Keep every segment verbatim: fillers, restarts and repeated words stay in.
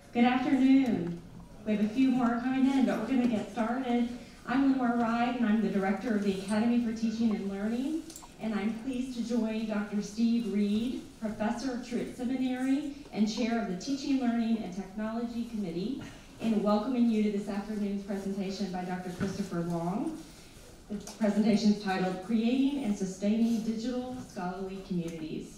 Good afternoon. We have a few more coming in, but we're going to get started. I'm Lenore Wright, and I'm the director of the Academy for Teaching and Learning, and I'm pleased to join Doctor Steve Reed, professor of Truett Seminary and chair of the Teaching, Learning, and Technology Committee, in welcoming you to this afternoon's presentation by Doctor Christopher Long. The presentation is titled Creating and Sustaining Digital Scholarly Communities.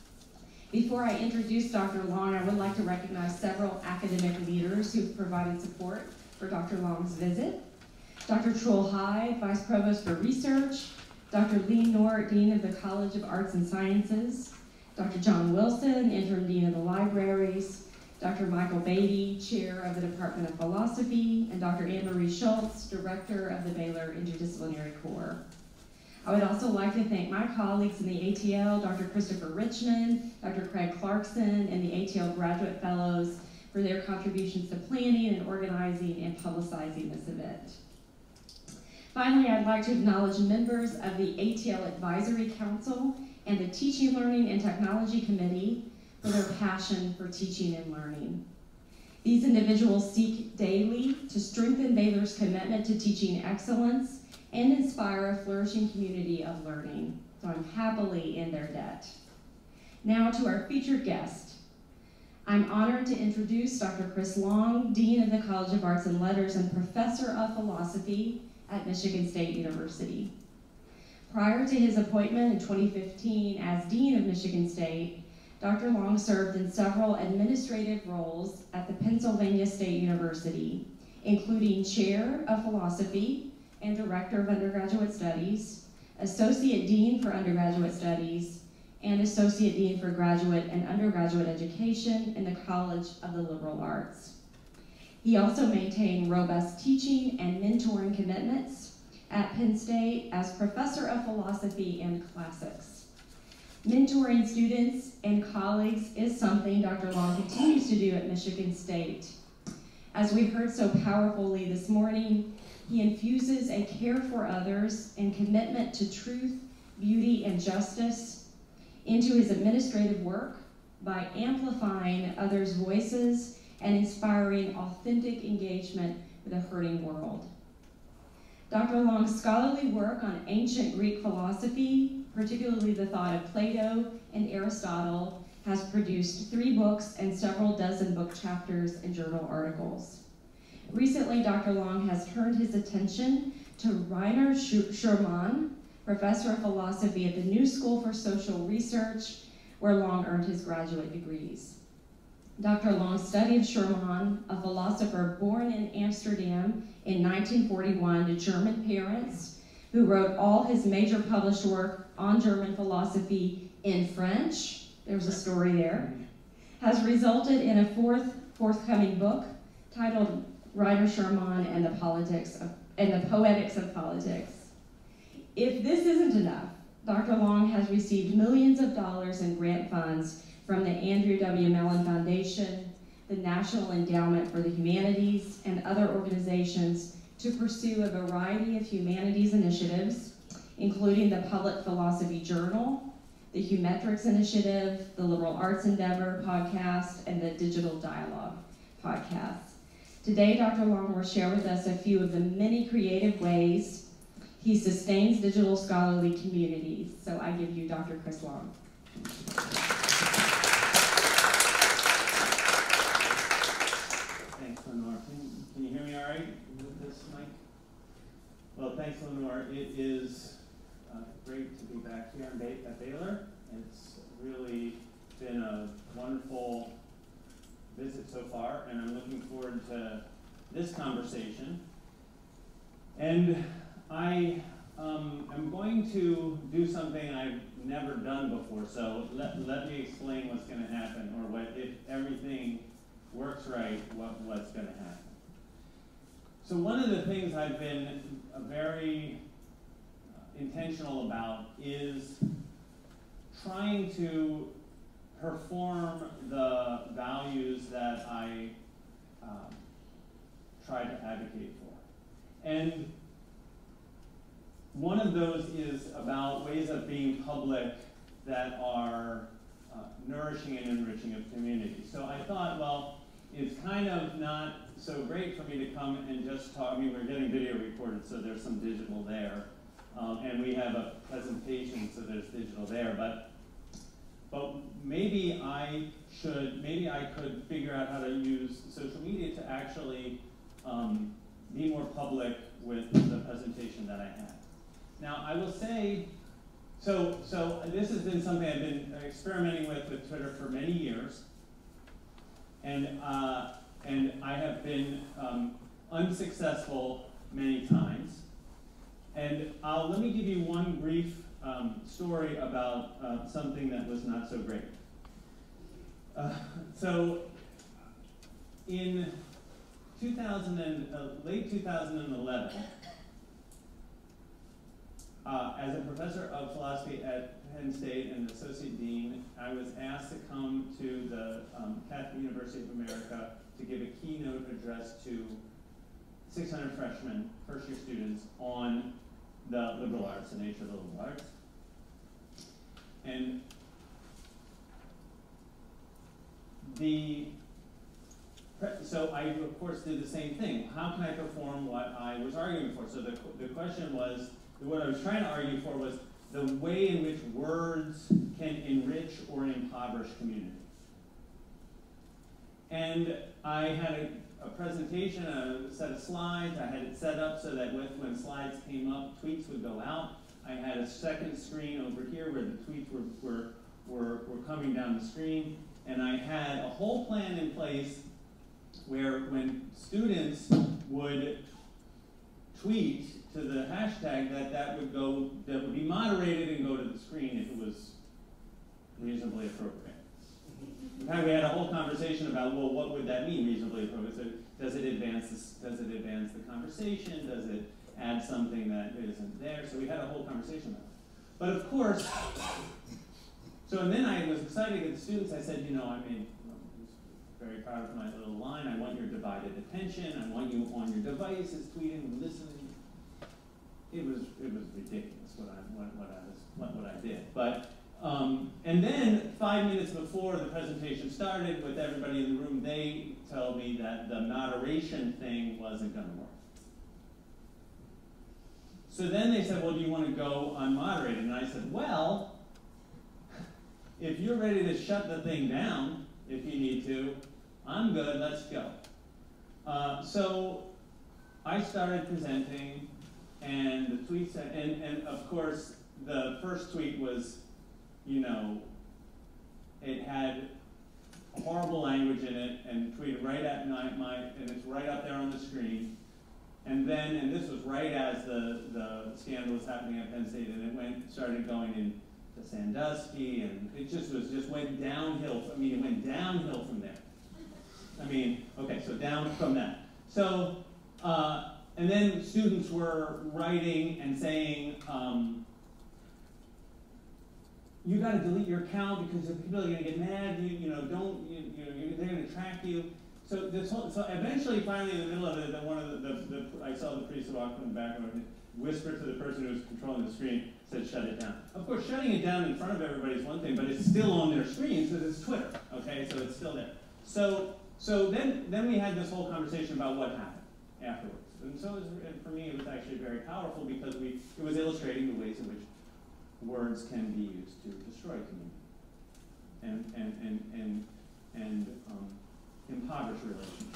Before I introduce Doctor Long, I would like to recognize several academic leaders who've provided support for Doctor Long's visit. Doctor Troll Hyde, Vice Provost for Research, Doctor Lee Nort, Dean of the College of Arts and Sciences, Doctor John Wilson, Interim Dean of the Libraries, Doctor Michael Beatty, Chair of the Department of Philosophy, and Doctor Anne Marie Schultz, Director of the Baylor Interdisciplinary Corps. I would also like to thank my colleagues in the A T L, Doctor Christopher Richmond, Doctor Craig Clarkson, and the A T L Graduate Fellows for their contributions to planning and organizing and publicizing this event. Finally, I'd like to acknowledge members of the A T L Advisory Council and the Teaching, Learning, and Technology Committee for their passion for teaching and learning. These individuals seek daily to strengthen Baylor's commitment to teaching excellence and inspire a flourishing community of learning. So I'm happily in their debt. Now to our featured guest. I'm honored to introduce Doctor Chris Long, Dean of the College of Arts and Letters and Professor of Philosophy at Michigan State University. Prior to his appointment in twenty fifteen as Dean of Michigan State, Doctor Long served in several administrative roles at the Pennsylvania State University, including Chair of Philosophy and Director of Undergraduate Studies, Associate Dean for Undergraduate Studies, and Associate Dean for Graduate and Undergraduate Education in the College of the Liberal Arts. He also maintained robust teaching and mentoring commitments at Penn State as Professor of Philosophy and Classics. Mentoring students and colleagues is something Doctor Long continues to do at Michigan State. As we heard so powerfully this morning, he infuses a care for others and commitment to truth, beauty, and justice into his administrative work by amplifying others' voices and inspiring authentic engagement with a hurting world. Doctor Long's scholarly work on ancient Greek philosophy, particularly the thought of Plato and Aristotle, has produced three books and several dozen book chapters and journal articles. Recently, Doctor Long has turned his attention to Rainer Schurman, Professor of Philosophy at the New School for Social Research, where Long earned his graduate degrees. Doctor Long studied Schurman, a philosopher born in Amsterdam in nineteen forty-one to German parents, who wrote all his major published work on German philosophy in French, there's a story there, has resulted in a fourth forthcoming book titled Rainer Schurman and the Politics of, and the Poetics of Politics. If this isn't enough, Doctor Long has received millions of dollars in grant funds from the Andrew W. Mellon Foundation, the National Endowment for the Humanities, and other organizations to pursue a variety of humanities initiatives, including the Public Philosophy Journal, the Humetrics Initiative, the Liberal Arts Endeavor podcast, and the Digital Dialogue podcast. Today, Doctor Long will share with us a few of the many creative ways he sustains digital scholarly communities. So I give you Doctor Chris Long. Thanks, Lenore. Can, can you hear me all right with this mic? Well, thanks, Lenore. It is uh, great to be back here at Baylor. It's really been a wonderful visit so far, and I'm looking forward to this conversation. And I um, am going to do something I've never done before, so let, let me explain what's going to happen, or what, if everything works right, what, what's going to happen. So one of the things I've been very uh, intentional about is trying to perform the values that I um, try to advocate for. And one of those is about ways of being public that are uh, nourishing and enriching of community. So I thought, well, it's kind of not so great for me to come and just talk. I mean, we're getting video recorded, so there's some digital there. Um, and we have a presentation, so there's digital there. But, but maybe I should, maybe I could figure out how to use social media to actually um, be more public with the presentation that I have. Now, I will say, so, so this has been something I've been experimenting with with Twitter for many years. And, uh, and I have been um, unsuccessful many times. And I'll, let me give you one brief um, story about uh, something that was not so great. Uh, so in two thousand and, uh, late two thousand eleven, uh, as a professor of philosophy at Penn State and associate dean, I was asked to come to the um, Catholic University of America to give a keynote address to six hundred freshmen, first year students, on the liberal arts, the nature of the liberal arts. And the, so I, of course, did the same thing. How can I perform what I was arguing for? So the, the question was, what I was trying to argue for was the way in which words can enrich or impoverish community. And I had a, a presentation, a set of slides. I had it set up so that with, when slides came up, tweets would go out. I had a second screen over here where the tweets were, were, were, were coming down the screen. And I had a whole plan in place where when students would tweet to the hashtag, that that would go, that would be moderated and go to the screen if it was reasonably appropriate. In fact, we had a whole conversation about, well, what would that mean, reasonably appropriate? So does it advance this, does it advance the conversation? Does it add something that isn't there? So we had a whole conversation about it. But of course, so and then I was excited to get the students. I said, you know, I made, I was very proud of my little line. I want your divided attention. I want you on your devices, tweeting and listening. It was it was ridiculous what I what, what I was what, what I did. But um, and then five minutes before the presentation started, with everybody in the room, they told me that the moderation thing wasn't going to work. So then they said, well, do you want to go unmoderated? And I said, well, if you're ready to shut the thing down, if you need to, I'm good, let's go. Uh, so I started presenting, and the tweets, and, and of course, the first tweet was, you know, it had horrible language in it, and tweeted right at my, my, and it's right up there on the screen. And then, and this was right as the, the scandal was happening at Penn State, and it went, started going in to Sandusky, and it just was, just went downhill. I mean, it went downhill from there. I mean, okay, so down from that. So, uh, and then students were writing and saying, um, you got to delete your account because people are going to get mad. You, you know, don't, you, you know, they're going to track you. So this whole, so eventually, finally, in the middle of it, the, one of the, the, the, I saw the priest walk in the background and whisper to the person who was controlling the screen, said, shut it down. Of course, shutting it down in front of everybody is one thing, but it's still on their screen because it's Twitter, okay? So it's still there. So, so then, then we had this whole conversation about what happened afterwards. And so it was, and for me, it was actually very powerful because we, it was illustrating the ways in which words can be used to destroy community and, and, and, and, and um, impoverish relationships.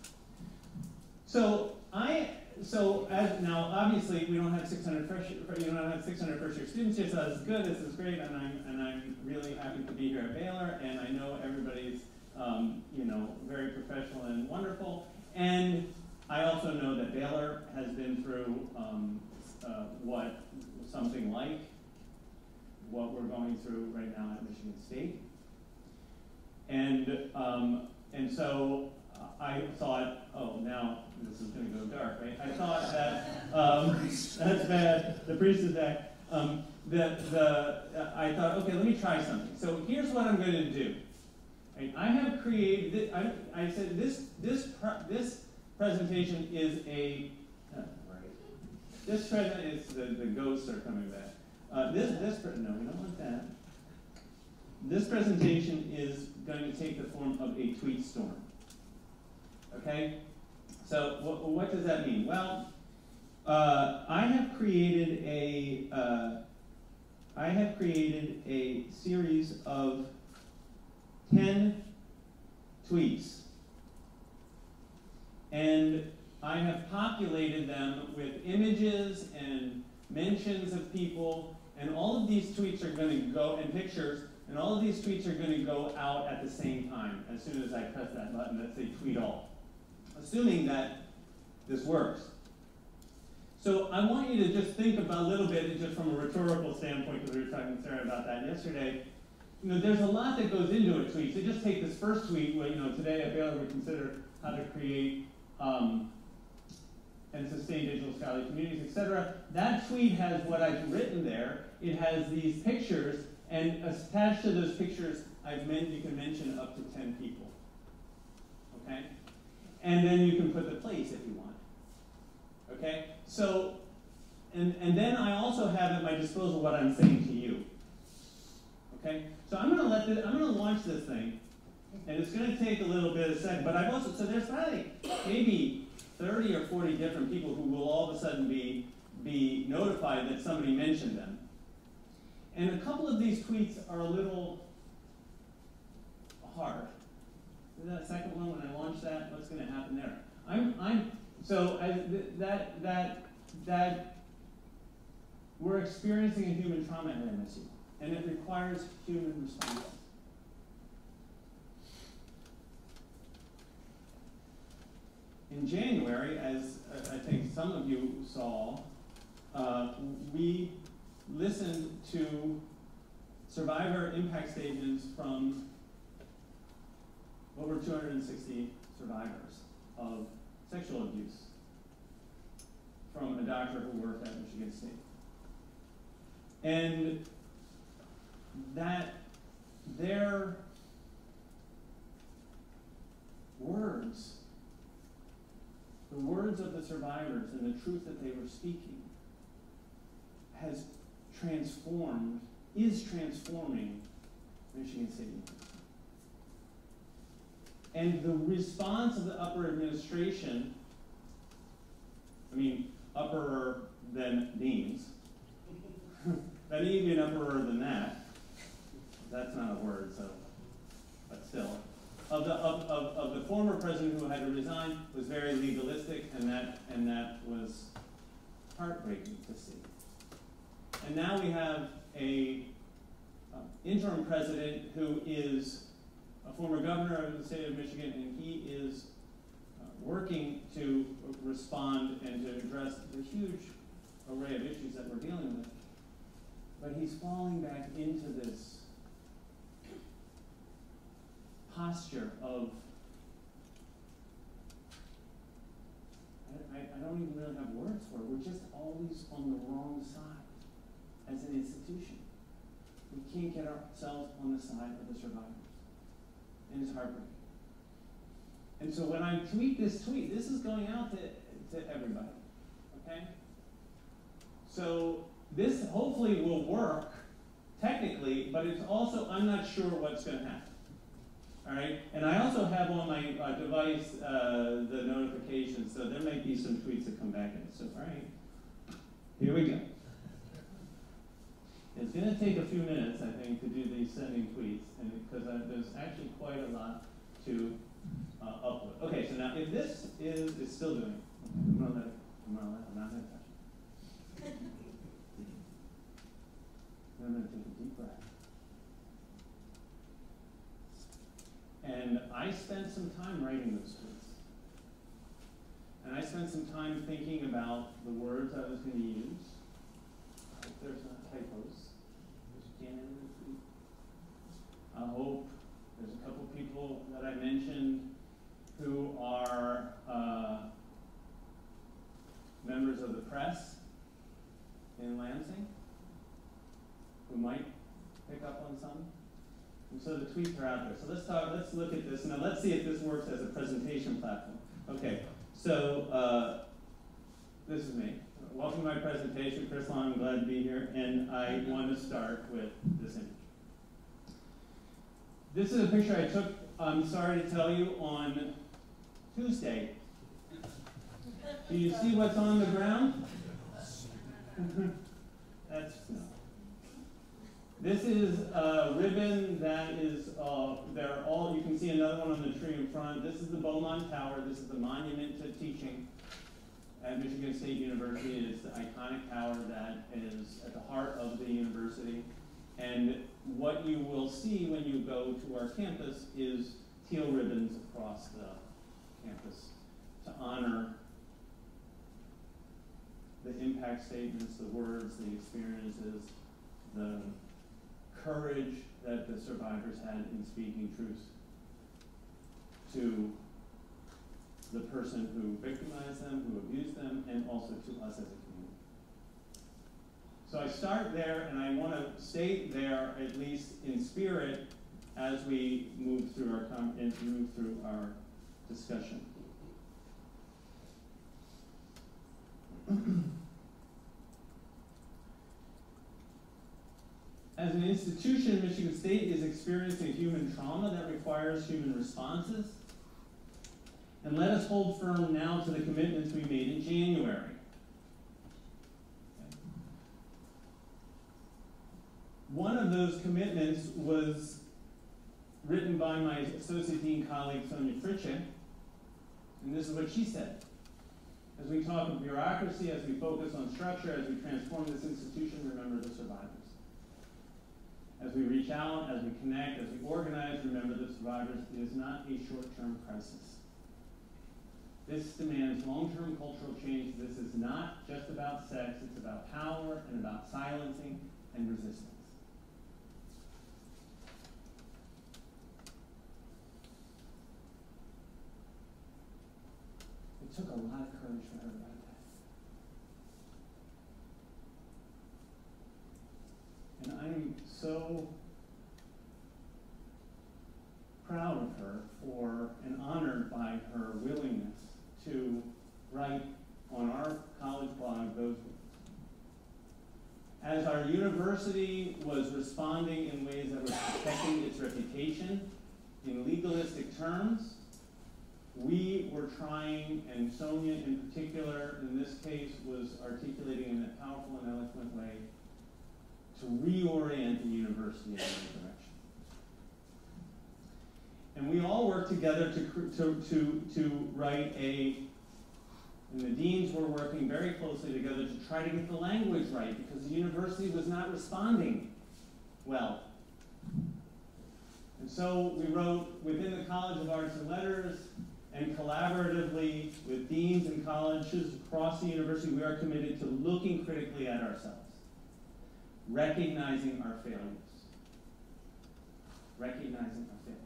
So I, so as now obviously we don't have six hundred fresh, you don't have six hundred first year students here, so that's good. This is great, and I'm and I'm really happy to be here at Baylor. And I know everybody's um, you know very professional and wonderful. And I also know that Baylor has been through um, uh, what something like what we're going through right now at Michigan State. And um, and so I thought, oh, now this is going to go dark, right? I thought that, um, that's bad, the priest is back. Um, the, the, uh, I thought, okay, let me try something. So here's what I'm going to do. Right? I have created, I, I said this, this, this presentation is a, oh, right. This present is, the, the ghosts are coming back. Uh, this, this, no, we don't want that. This presentation is going to take the form of a tweet storm. Okay? So wh what does that mean? Well, uh, I have created a uh, I have created a series of ten tweets, and I have populated them with images and mentions of people, and all of these tweets are going to go, and pictures, and all of these tweets are going to go out at the same time as soon as I press that button that says tweet all, assuming that this works. So I want you to just think about a little bit, just from a rhetorical standpoint, because we were talking to Sarah about that yesterday. You know, there's a lot that goes into a tweet. So just take this first tweet, where, you know, today at Baylor we consider how to create um, and sustain digital scholarly communities, et cetera. That tweet has what I've written there. It has these pictures, and attached to those pictures, I've meant you can mention up to ten people. Okay? And then you can put the place if you want. Okay? So, and, and then I also have at my disposal what I'm saying to you. Okay? So I'm gonna let this, I'm gonna launch this thing, and it's gonna take a little bit of a second, but I've also, so there's probably maybe thirty or forty different people who will all of a sudden be, be notified that somebody mentioned them. And a couple of these tweets are a little hard. That second one, when I launch that, what's going to happen there? I'm, I'm, so I, th that, that, that, we're experiencing a human trauma at M S U, and it requires human response. In January, as I think some of you saw, uh, we listened to survivor impact statements from over two hundred sixty survivors of sexual abuse from a doctor who worked at Michigan State. And that their words, the words of the survivors and the truth that they were speaking has transformed, is transforming Michigan State University. And the response of the upper administration, I mean, upperer than deans, but even upperer than that, that's not a word, so, but still, of the, of, of, of the former president who had to resign was very legalistic, and that, and that was heartbreaking to see. And now we have a uh, interim president who is a former governor of the state of Michigan, and he is uh, working to respond and to address the huge array of issues that we're dealing with. But he's falling back into this posture of, I, I, I don't even really have words for it. We're just always on the wrong side as an institution. We can't get ourselves on the side of the survivors. And it's heartbreaking. And so when I tweet this tweet, this is going out to, to everybody, okay? So this hopefully will work technically, but it's also, I'm not sure what's going to happen. All right, and I also have on my uh, device uh, the notifications, so there might be some tweets that come back in. So, all right, here we go. It's going to take a few minutes, I think, to do these sending tweets, and because uh, there's actually quite a lot to uh, upload. Okay, so now if this is it's still doing, I'm going to let it. I'm going to let it. I'm not going to touch it. I'm going to take a deep breath. And I spent some time writing those tweets. And I spent some time thinking about the words I was going to use. I hope there's not typos. Because you can't edit a tweet. I hope there's a couple people that I mentioned who are uh, members of the press in Lansing, who might pick up on some. And so the tweets are out there. So let's talk, let's look at this. Now let's see if this works as a presentation platform. Okay, so uh, this is me. Welcome to my presentation. Chris Long, I'm glad to be here. And I want to start with this image. This is a picture I took, I'm sorry to tell you, on Tuesday. Do you see what's on the ground? That's snow. This is a ribbon that is, uh, they're all, you can see another one on the tree in front. This is the Beaumont Tower. This is the monument to teaching at Michigan State University. It is the iconic tower that is at the heart of the university. And what you will see when you go to our campus is teal ribbons across the campus to honor the impact statements, the words, the experiences, the courage that the survivors had in speaking truth to the person who victimized them, who abused them, and also to us as a community. So I start there, and I want to stay there, at least in spirit, as we move through our com and move through our discussion. As an institution, Michigan State is experiencing human trauma that requires human responses. And let us hold firm now to the commitments we made in January. Okay. One of those commitments was written by my associate dean colleague, Sonia Fritche, and this is what she said. As we talk of bureaucracy, as we focus on structure, as we transform this institution, remember the survivors. As we reach out, as we connect, as we organize, remember the survivors. It is not a short-term crisis. This demands long-term cultural change. This is not just about sex. It's about power and about silencing and resistance. It took a lot of courage for her to write that. And I'm so proud of her for and honored by her willingness to write on our college blog those words. As our university was responding in ways that were protecting its reputation in legalistic terms, we were trying, and Sonia in particular in this case was articulating in a powerful and eloquent way, to reorient the university in a new direction. And we all worked together to, to, to, to write a, and the deans were working very closely together to try to get the language right, because the university was not responding well. And so we wrote within the College of Arts and Letters, and collaboratively with deans and colleges across the university, we are committed to looking critically at ourselves, recognizing our failures, recognizing our failures.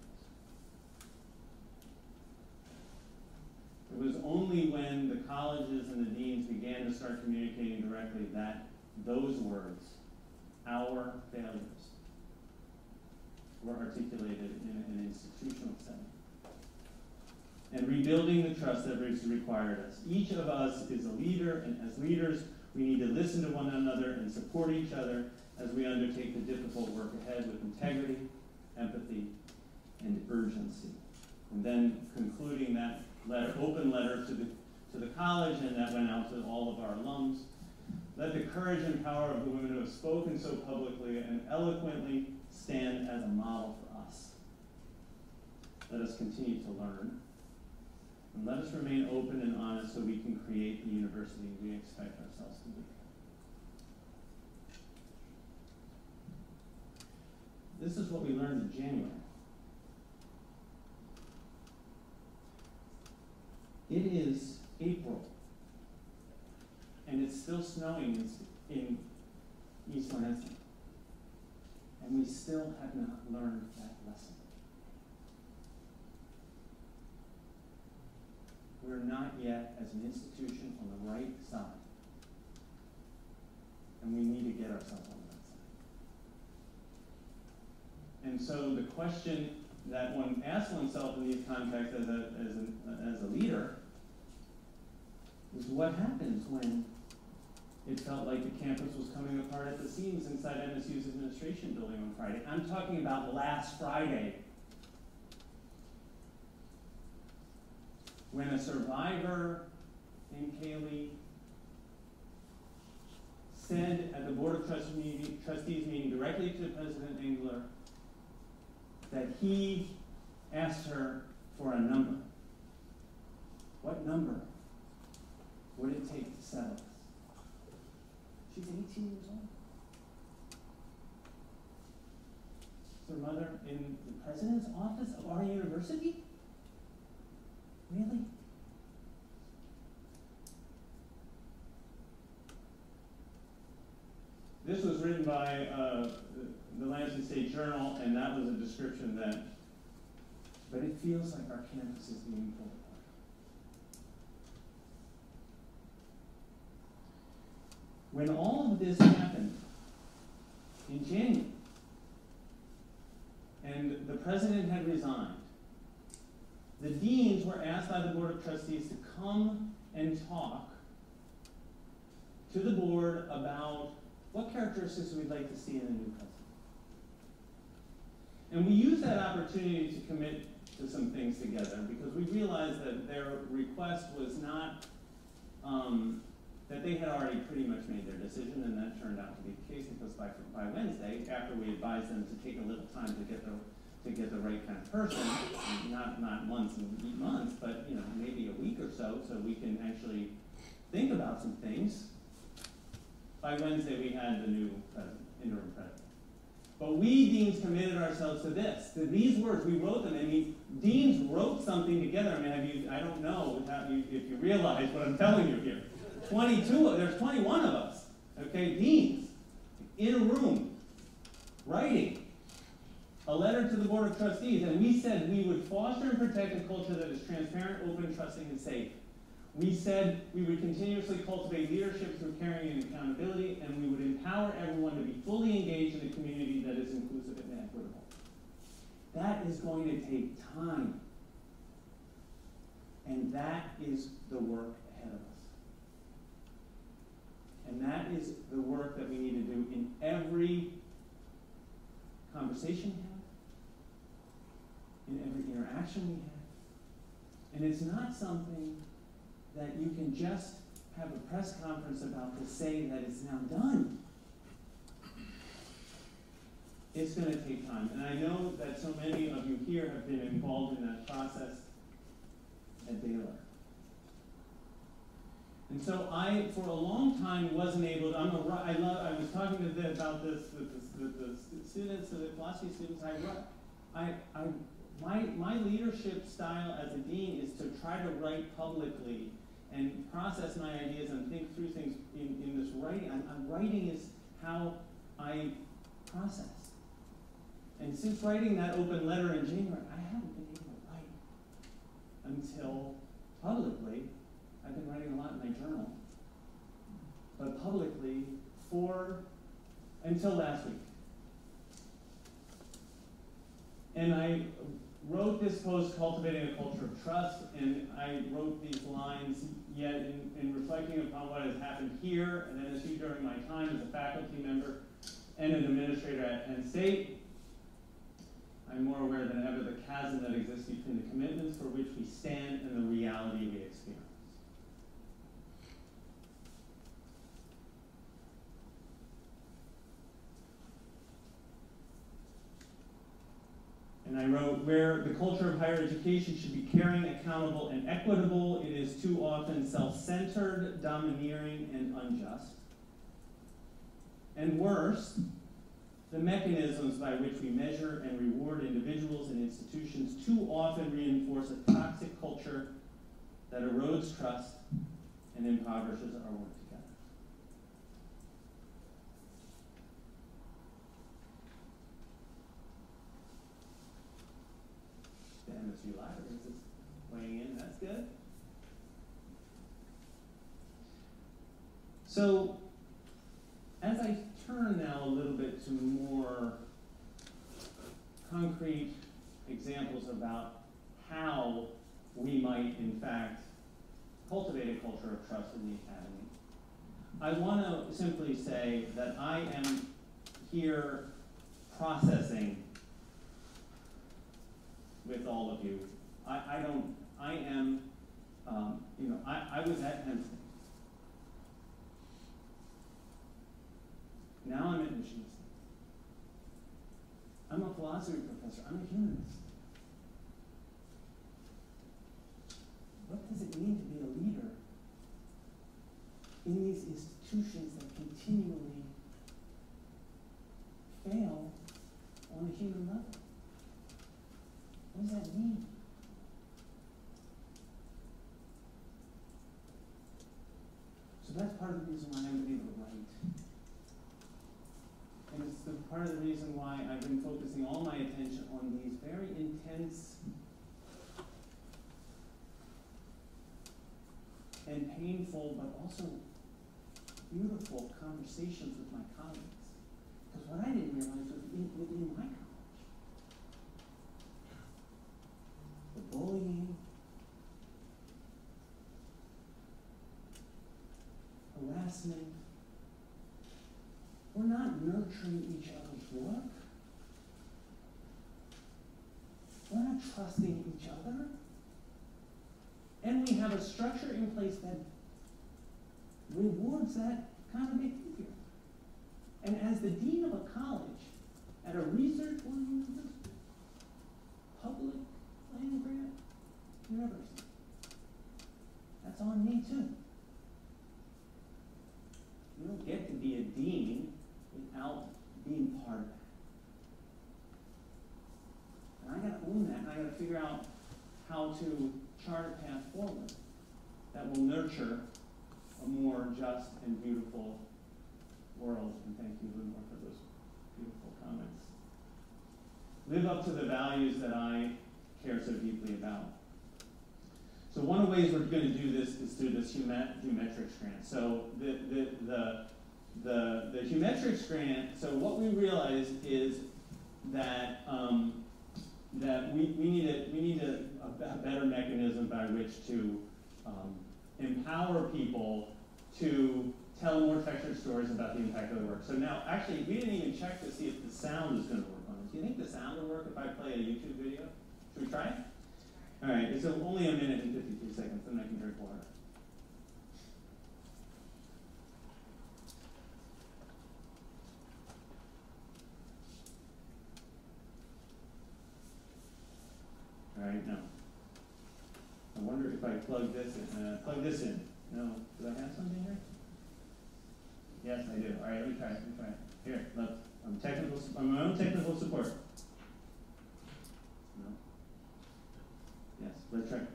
It was only when the colleges and the deans began to start communicating directly that those words, our failures, were articulated in an institutional setting. And rebuilding the trust that has required us. Each of us is a leader, and as leaders, we need to listen to one another and support each other as we undertake the difficult work ahead with integrity, empathy, and urgency. And then concluding that letter, open letter to the, to the college, and that went out to all of our alums. Let the courage and power of the women who have spoken so publicly and eloquently stand as a model for us. Let us continue to learn. And let us remain open and honest so we can create the university we expect ourselves to be. This is what we learned in January. It is April, and it's still snowing in, in East Lansing, and we still have not learned that lesson. We're not yet, as an institution, on the right side, and we need to get ourselves on the right side. And so the question that one asks oneself in these contexts as a, as a, as a leader is what happens when it felt like the campus was coming apart at the seams inside M S U's administration building on Friday. I'm talking about last Friday. when a survivor named Kaylee said at the Board of Trustees meeting, Trustees meeting directly to President Engler that he asked her for a number. What number would it take to settle this? She's eighteen years old. Is her mother in the president's office of our university? Really? This was written by uh, the Lansing State Journal, and that was a description that, but it feels like our campus is being pulled apart. When all of this happened in January, and the president had resigned, the deans were asked by the Board of Trustees to come and talk to the board about what characteristics we'd like to see in a new president. And we used that opportunity to commit to some things together because we realized that their request was not, um, that they had already pretty much made their decision, and that turned out to be the case because by, by Wednesday, after we advised them to take a little time to get the to get the right kind of person, not not months and months, but you know maybe a week or so, so we can actually think about some things. By Wednesday, we had the new president, interim president. But we deans committed ourselves to this, to these words. We wrote them. I mean, deans wrote something together. I mean, have you, I don't know how you, if you realize what I'm telling you here. twenty-two, there's twenty-one of us, okay, deans, in a room, writing a letter to the Board of Trustees, and we said we would foster and protect a culture that is transparent, open, trusting, and safe. We said we would continuously cultivate leadership through caring and accountability, and we would empower everyone to be fully engaged in a community that is inclusive and equitable. That is going to take time. And that is the work ahead of us. And that is the work that we need to do in every conversation we have, in every interaction we have. And it's not something that you can just have a press conference about to say that it's now done. It's going to take time. And I know that so many of you here have been involved in that process at Baylor. And so I, for a long time, wasn't able to, I'm a, I love, I was talking to them about this with the, with the students, the philosophy students, I, I, I, my, my leadership style as a dean is to try to write publicly and process my ideas and think through things in, in this writing. I'm, I'm writing is how I process. And since writing that open letter in January, I haven't been able to write until publicly. I've been writing a lot in my journal, but publicly for until last week. And I wrote this post, Cultivating a Culture of Trust, and I wrote these lines, yet in, in reflecting upon what has happened here and N S U during my time as a faculty member and an administrator at Penn State, I'm more aware than ever the chasm that exists between the commitments for which we stand and the reality we experience. And I wrote, where the culture of higher education should be caring, accountable, and equitable, it is too often self-centered, domineering, and unjust. And worse, the mechanisms by which we measure and reward individuals and institutions too often reinforce a toxic culture that erodes trust and impoverishes our work together. The M S U Libraries is weighing in, that's good. So, as I turn now a little bit to more concrete examples about how we might, in fact, cultivate a culture of trust in the academy, I want to simply say that I am here processing with all of you. I, I don't, I am I was at Penn State. Now I'm at Michigan State. I'm a philosophy professor. I'm a humanist. What does it mean to be a leader in these institutions that continually fail on a human level? What does that mean? So that's part of the reason why I'm able to write. And it's the part of the reason why I've been focusing all my attention on these very intense and painful, but also beautiful conversations with my colleagues. Because what I didn't realize was in, within my college, the bullying, harassment, we're not nurturing each other's work. We're not trusting each other. And we have a structure in place that rewards that kind of behavior. And as the dean of a college at a research-oriented, public land-grant university, that's on me too. You don't get to be a dean without being part of that. And I gotta own that, and I gotta figure out how to chart a path forward that will nurture a more just and beautiful world. And thank you, Lenore, for those beautiful comments. Live up to the values that I care so deeply about. So one of the ways we're going to do this is through this Humetrics grant. So the the the the, the Humetrics grant. So what we realized is that um, that we, we need a we need a, a better mechanism by which to um, empower people to tell more textured stories about the impact of their work. So now, actually, we didn't even check to see if the sound is going to work on this. Do you think the sound will work if I play a YouTube video? Should we try it? All right, it's only a minute and fifty-three seconds, then I can drink water. All right, now. I wonder if I plug this in. Uh, plug this in. No, do I have something here? Yes, I do. All right, let me try it. Let me try it. Here, look. I'm technical. I'm my own technical support. No. Yes, let's try. No.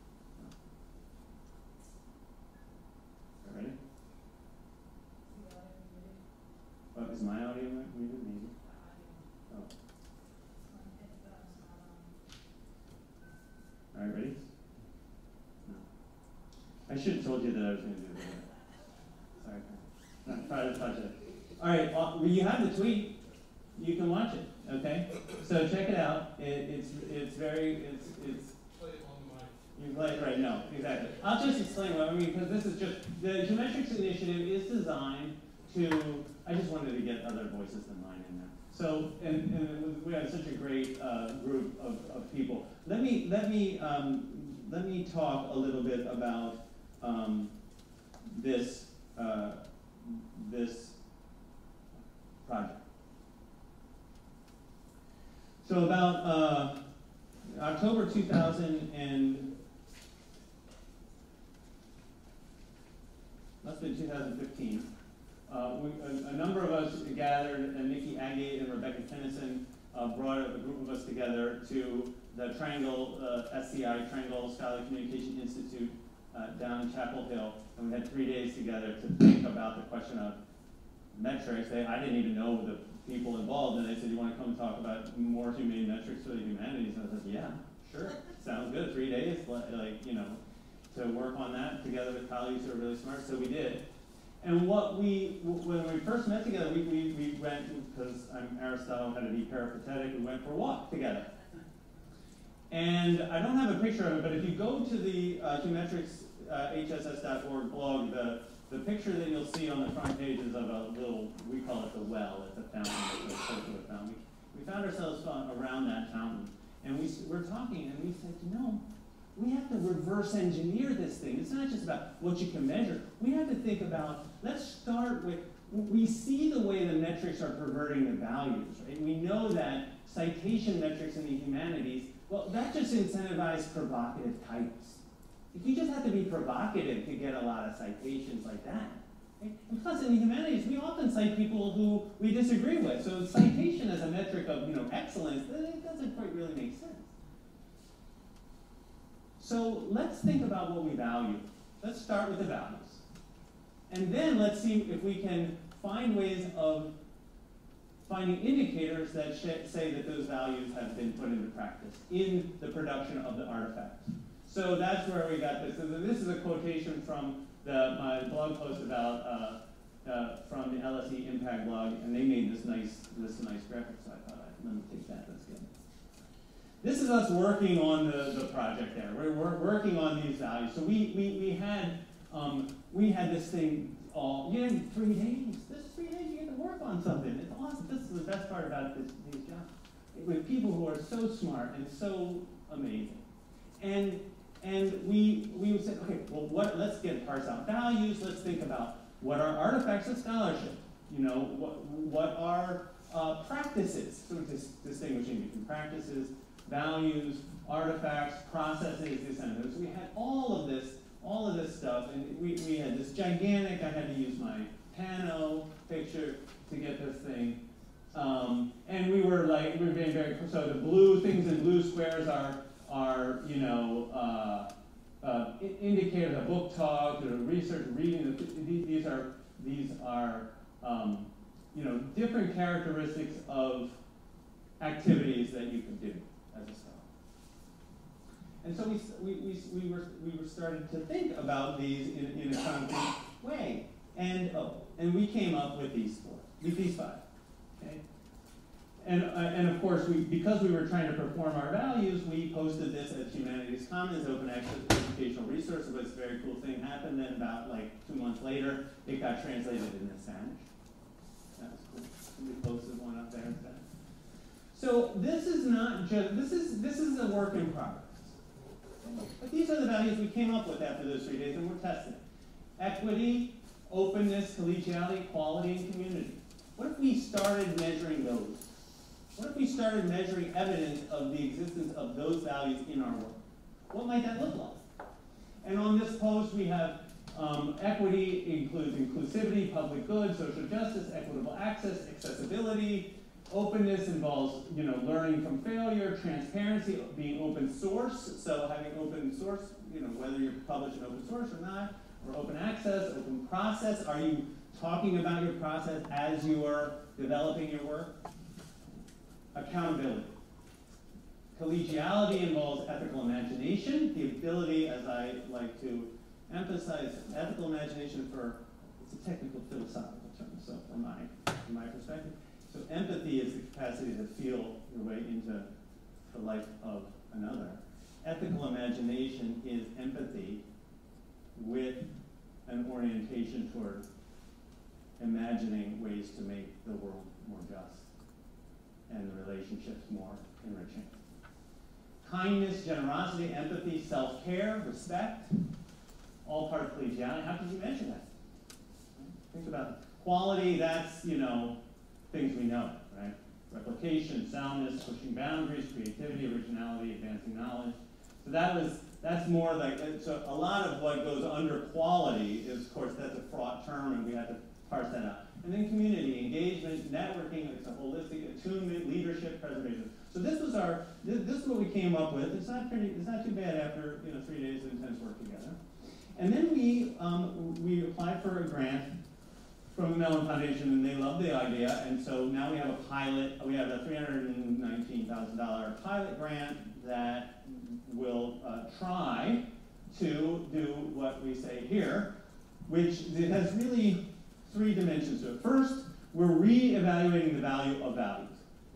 Ready? Oh, is my audio muted? Maybe. Oh. All right, ready? No. I should have told you that I was going to do that. Sorry. No, try to touch it. All right, well, you have the tweet. You can watch it. Okay. So check it out. It, it's it's very it's it's. Play it on the mic. You play it right? No, exactly. I'll just explain what I mean because this is just the Humetrics initiative is designed to. I just wanted to get other voices than mine in there. So and, and we had such a great uh, group of, of people. Let me let me um, let me talk a little bit about um, this uh, this project. So about uh, October two thousand and must have been two thousand fifteen. Uh, we, a, a number of us gathered, and Nikki Agate and Rebecca Tennyson uh, brought a group of us together to the Triangle uh, S C I, Triangle Scholarly Communication Institute uh, down in Chapel Hill, and we had three days together to think about the question of metrics. They, I didn't even know the people involved, and they said, "You want to come talk about more humane metrics for the humanities?" And I said, "Yeah, sure, sounds good. Three days, like you know, to work on that together with colleagues who are really smart." So we did. And what we, when we first met together, we, we, we went, because I'm Aristotle, had to be peripatetic, we went for a walk together. And I don't have a picture of it, but if you go to the uh, Humetrics uh, H S S dot org blog, the, the picture that you'll see on the front page is of a little, we call it the well, it's a fountain, it's a circular fountain. We, we found ourselves around that fountain, and we were talking, and we said, you know, we have to reverse engineer this thing. It's not just about what you can measure. We have to think about, let's start with, we see the way the metrics are perverting the values, right? We know that citation metrics in the humanities, well, that just incentivizes provocative titles. If you just have to be provocative to get a lot of citations like that. Right? And plus, in the humanities, we often cite people who we disagree with. So citation as a metric of, you know, excellence, it doesn't quite really make sense. So let's think about what we value. Let's start with the values. And then let's see if we can find ways of finding indicators that say that those values have been put into practice in the production of the artifact. So that's where we got this. So this is a quotation from the, my blog post about uh, uh, from the L S E Impact blog, and they made this nice this nice graphic. So I thought, I'd, let me take that. That's good. This is us working on the, the project there. We're, we're working on these values. So we we we had um, we had this thing all you know, three days. This is three days you get to work on something. It's awesome. This is the best part about this these jobs. With people who are so smart and so amazing. And and we we would say, okay, well what let's get parse out values, let's think about what are artifacts of scholarship. You know, what what are uh, practices, sort of dis distinguishing between practices, values, artifacts, processes, this and those. So we had all of this, all of this stuff, and we, we had this gigantic, I had to use my Pano picture to get this thing. Um, and we were like, we were being very, so the blue things in blue squares are, are you know, uh, uh, indicators of book talk, or research, reading, these are, these are um, you know, different characteristics of activities that you can do as a scholar. And so we, we, we, we, were, we were starting to think about these in, in a concrete way. And, oh, and we came up with these four, with these five. Okay? And, uh, and of course, we, because we were trying to perform our values, we posted this at Humanities Commons, open access educational resource. It was a very cool thing happened. Then about like two months later, it got translated into Spanish. That was cool. We posted one up there in Spanish. So this is not just, this is, this is a work in progress. But these are the values we came up with after those three days, and we're testing it. Equity, openness, collegiality, quality, and community. What if we started measuring those? What if we started measuring evidence of the existence of those values in our work? What might that look like? And on this post, we have um, equity includes inclusivity, public good, social justice, equitable access, accessibility. Openness involves, you know, learning from failure, transparency, being open source. So having open source, you know, whether you're published in open source or not, or open access, open process. Are you talking about your process as you are developing your work? Accountability. Collegiality involves ethical imagination, the ability, as I like to emphasize, ethical imagination for, it's a technical philosophical term, so from my, from my perspective. So empathy is the capacity to feel your way into the life of another. Ethical imagination is empathy with an orientation toward imagining ways to make the world more just and the relationships more enriching. Kindness, generosity, empathy, self-care, respect, all part of collegiality. How could you measure that? Think about it. Quality, that's, you know, things we know, right? Replication, soundness, pushing boundaries, creativity, originality, advancing knowledge. So that was, that's more like, so a lot of what goes under quality is, of course, that's a fraught term, and we have to parse that out. And then community, engagement, networking, it's a holistic attunement, leadership, preservation. So this was our, this, this is what we came up with. It's not pretty, it's not too bad after, you know, three days of intense work together. And then we, um, we applied for a grant from the Mellon Foundation, and they loved the idea, and so now we have a pilot, we have a three hundred nineteen thousand dollar pilot grant that will uh, try to do what we say here, which it has really three dimensions to it. First, we're re-evaluating the value of values.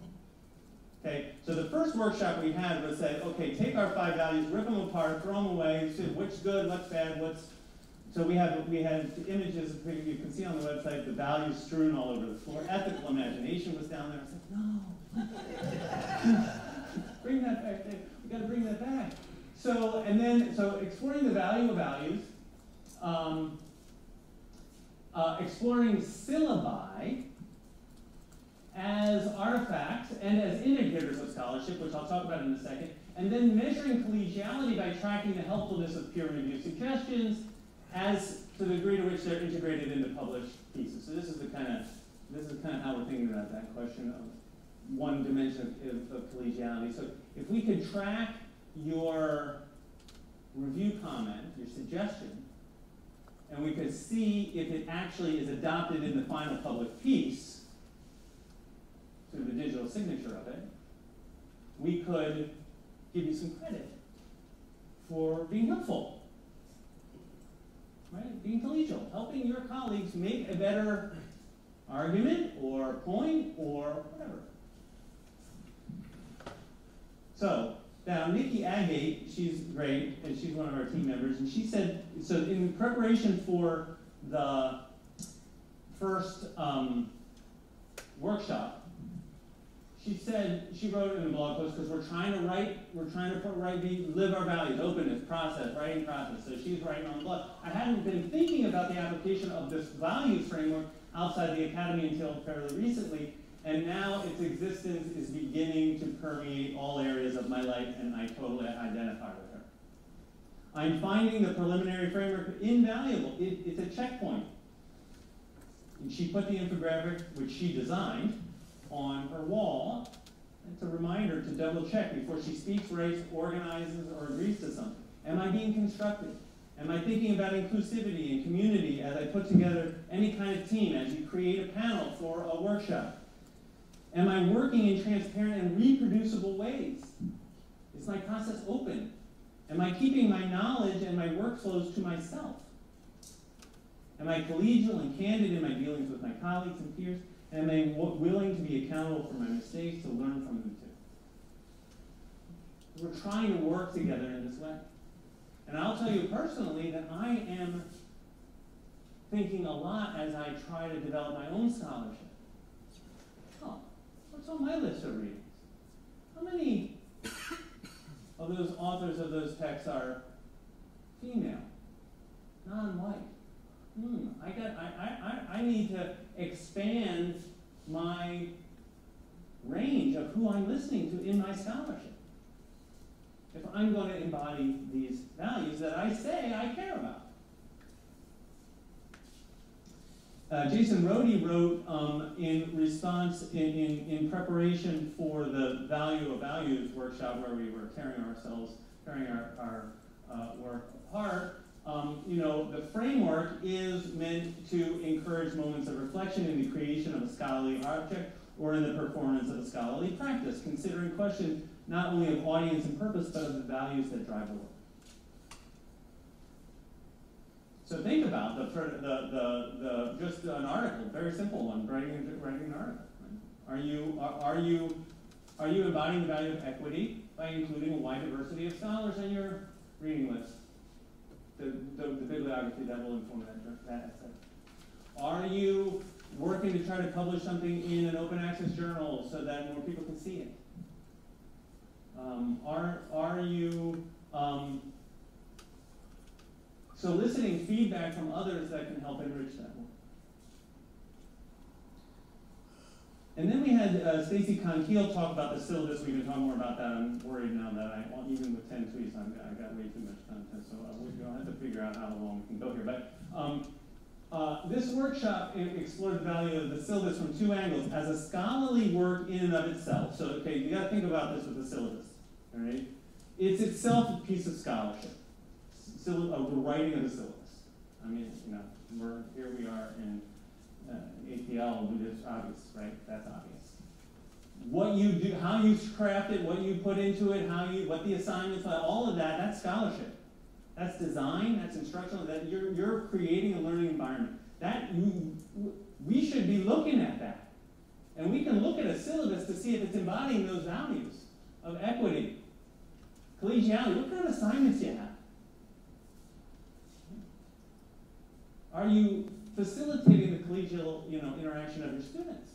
Okay, so the first workshop we had was say, okay, take our five values, rip them apart, throw them away, see what's good, what's bad, what's. So we have we had images you can see on the website, the values strewn all over the floor. Ethical imagination was down there. I said, no, bring that back. We got to bring that back. So, and then, so exploring the value of values, um, uh, exploring syllabi as artifacts and as indicators of scholarship, which I'll talk about in a second, and then measuring collegiality by tracking the helpfulness of peer review suggestions as to the degree to which they're integrated into published pieces. So this is the kind of, this is kind of how we're thinking about that question of one dimension of, of collegiality. So if we could track your review comment, your suggestion, and we could see if it actually is adopted in the final public piece, through the digital signature of it, we could give you some credit for being helpful, right? Being collegial, helping your colleagues make a better argument or point or whatever. So now Nikki Agate, she's great, and she's one of our team members, and she said, so in preparation for the first um, workshop, she said, she wrote in the blog post, because we're trying to write, we're trying to put, write, be, live our values, openness, process, writing process. So she's writing on the blog. I hadn't been thinking about the application of this values framework outside the academy until fairly recently, and now its existence is beginning to permeate all areas of my life, and I totally identify with her. I'm finding the preliminary framework invaluable. It, it's a checkpoint. And she put the infographic, which she designed, on her wall. It's a reminder to double check before she speaks, writes, organizes, or agrees to something. Am I being constructive? Am I thinking about inclusivity and community as I put together any kind of team, as you create a panel for a workshop? Am I working in transparent and reproducible ways? Is my process open? Am I keeping my knowledge and my workflows to myself? Am I collegial and candid in my dealings with my colleagues and peers? Am I willing to be accountable for my mistakes, to learn from them too? We're trying to work together in this way. And I'll tell you personally that I am thinking a lot as I try to develop my own scholarship. Oh, what's on my list of readings? How many of those authors of those texts are female, non-white? Hmm, I got. I, I, I need to expand my range of who I'm listening to in my scholarship. If I'm going to embody these values that I say I care about. Uh, Jason Rohde wrote um, in response, in, in, in preparation for the Value of Values workshop where we were tearing ourselves, tearing our, our uh, work apart. Um, you know, the framework is meant to encourage moments of reflection in the creation of a scholarly object or in the performance of a scholarly practice, considering questions not only of audience and purpose, but of the values that drive the work. So think about the, the, the, the just an article, very simple one, writing, writing an article. Right? Are you, are, are you, are you embodying the value of equity by including a wide diversity of scholars on your reading list? The, the, the bibliography that will inform that, that essay. Are you working to try to publish something in an open access journal so that more people can see it? Um, are, are you um, soliciting feedback from others that can help enrich that work? And then we had uh, Stacy Conkeal talk about the syllabus. We can talk more about that. I'm worried now that I, well, even with ten tweets, I've got, I've got way too much content, so I'll have to figure out how long we can go here. But um, uh, this workshop explored the value of the syllabus from two angles. As a scholarly work in and of itself, so okay, you got to think about this with the syllabus, all right? It's itself a piece of scholarship, Syll of the writing of the syllabus. I mean, you know, we're, here we are in Uh, A P L, it's obvious, right? That's obvious. What you do, how you craft it, what you put into it, how you, what the assignments are, all of that, that's scholarship. That's design, that's instructional, that you're, you're creating a learning environment. That, you, we should be looking at that. And we can look at a syllabus to see if it's embodying those values of equity, collegiality. What kind of assignments do you have? Are you facilitating the collegial, you know, interaction of your students?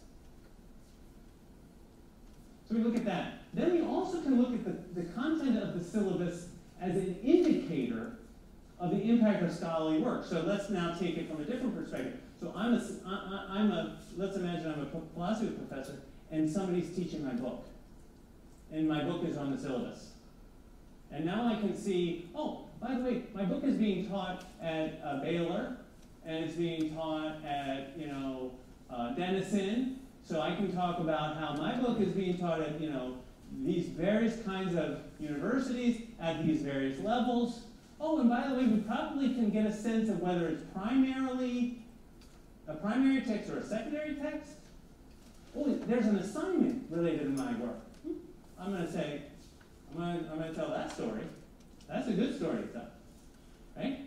So we look at that. Then we also can look at the, the content of the syllabus as an indicator of the impact of scholarly work. So let's now take it from a different perspective. So I'm a, I, I'm a, let's imagine I'm a philosophy professor and somebody's teaching my book. And my book is on the syllabus. And now I can see, oh, by the way, my book is being taught at uh, Baylor, and it's being taught at, you know, uh, Denison. So I can talk about how my book is being taught at, you know, these various kinds of universities at these various levels. Oh, and by the way, we probably can get a sense of whether it's primarily a primary text or a secondary text. Oh, there's an assignment related to my work. I'm going to say, I'm going to, I'm going to tell that story. That's a good story to tell, right?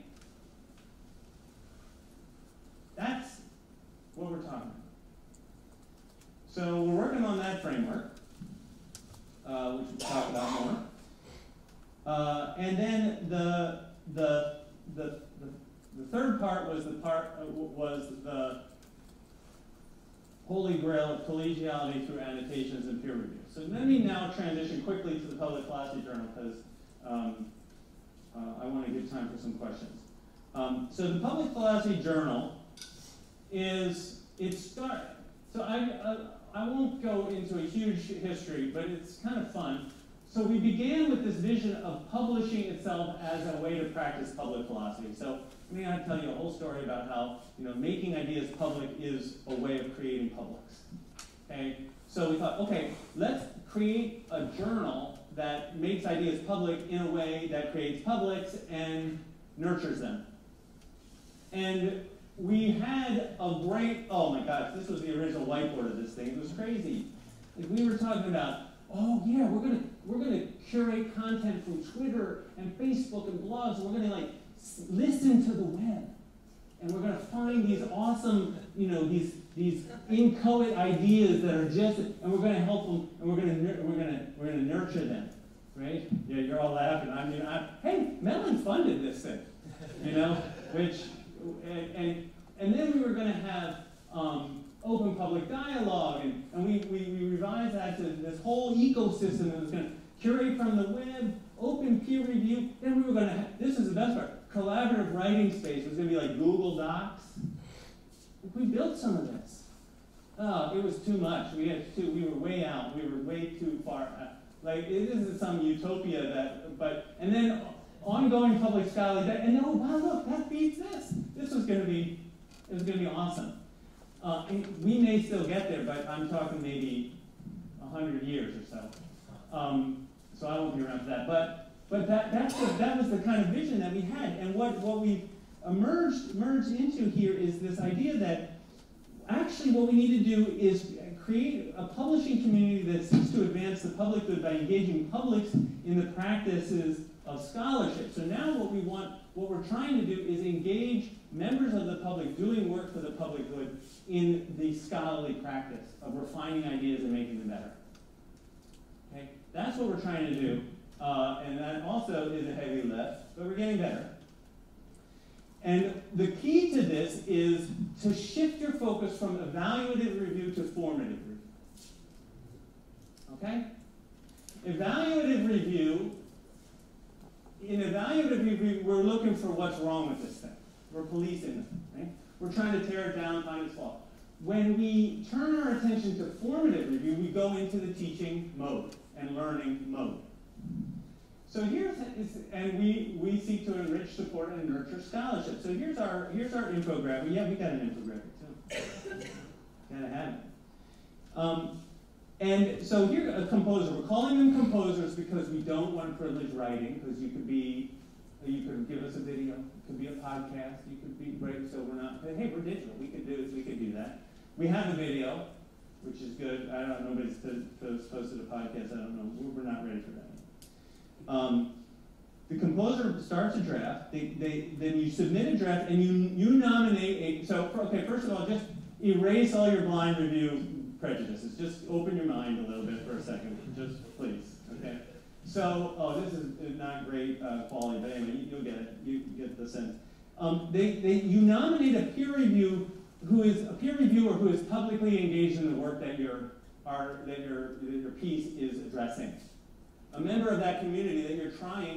That's what we're talking about. So we're working on that framework, uh, which we'll talk about more. Uh, and then the, the, the, the, the third part was the part uh, was the holy grail of collegiality through annotations and peer review. So let me now transition quickly to the Public Philosophy Journal because um, uh, I want to give time for some questions. Um, so the Public Philosophy Journal is, it start, so I, uh, I won't go into a huge history, but it's kind of fun. So we began with this vision of publishing itself as a way to practice public philosophy. So I mean, I'll tell you a whole story about how, you know, making ideas public is a way of creating publics. Okay? So we thought, okay, let's create a journal that makes ideas public in a way that creates publics and nurtures them. And we had a great, oh my gosh, this was the original whiteboard of this thing. It was crazy. Like we were talking about, oh yeah, we're gonna we're gonna curate content from Twitter and Facebook and blogs, and we're gonna like listen to the web, and we're gonna find these awesome, you know, these these inchoate ideas that are just, and we're gonna help them, and we're gonna we're gonna we're gonna nurture them, right? Yeah, you're all laughing. I mean, I, hey, Mellon funded this thing, you know, which and and, and then we were gonna have. Um, open public dialogue, and, and we, we, we revised that to this whole ecosystem that was going to curate from the web, open peer review, then we were going to have, this is the best part, collaborative writing space. It was going to be like Google Docs. We built some of this. Oh, it was too much. We had too, we were way out. We were way too far out. Like, it isn't some utopia that, but, and then ongoing public scholarly, and then, oh, wow, look, that beats this. This was going to be, it was going to be awesome. Uh, we may still get there, but I'm talking maybe a hundred years or so. Um, so I won't be around for that. But but that that's the, that was the kind of vision that we had, and what what we emerged merged into here is this idea that actually what we need to do is create a publishing community that seeks to advance the public good by engaging publics in the practices of scholarship. So now what we want, what we're trying to do is engage members of the public doing work for the public good in the scholarly practice of refining ideas and making them better. Okay? That's what we're trying to do, uh, and that also is a heavy lift, but we're getting better. And the key to this is to shift your focus from evaluative review to formative review. Okay? Evaluative review, in evaluative review, we're looking for what's wrong with this thing. We're policing it, right? We're trying to tear it down, find its flaw. When we turn our attention to formative review, we go into the teaching mode and learning mode. So here's, and we, we seek to enrich, support, and nurture scholarship. So here's our, here's our infographic. Yeah, we got an infographic too. Gotta have it. Um, and so here, a composer. We're calling them composers because we don't want to privilege writing, because you could be, you could give us a video, it could be a podcast, you could be great, so we're not, hey, we're digital, we could do, we could do that. We have a video, which is good. I don't know, nobody's posted a podcast, I don't know, we're not ready for that. Um, the composer starts a draft, they, they, then you submit a draft, and you, you nominate a, so, okay, first of all, just erase all your blind review prejudices. Just open your mind a little bit for a second, just please, okay? So, oh, this is not great uh, quality, but anyway, you'll get it, you get the sense. Um, they, they, you nominate a peer review who is, a peer reviewer who is publicly engaged in the work that your, are, that your, that your piece is addressing. A member of that community that you're trying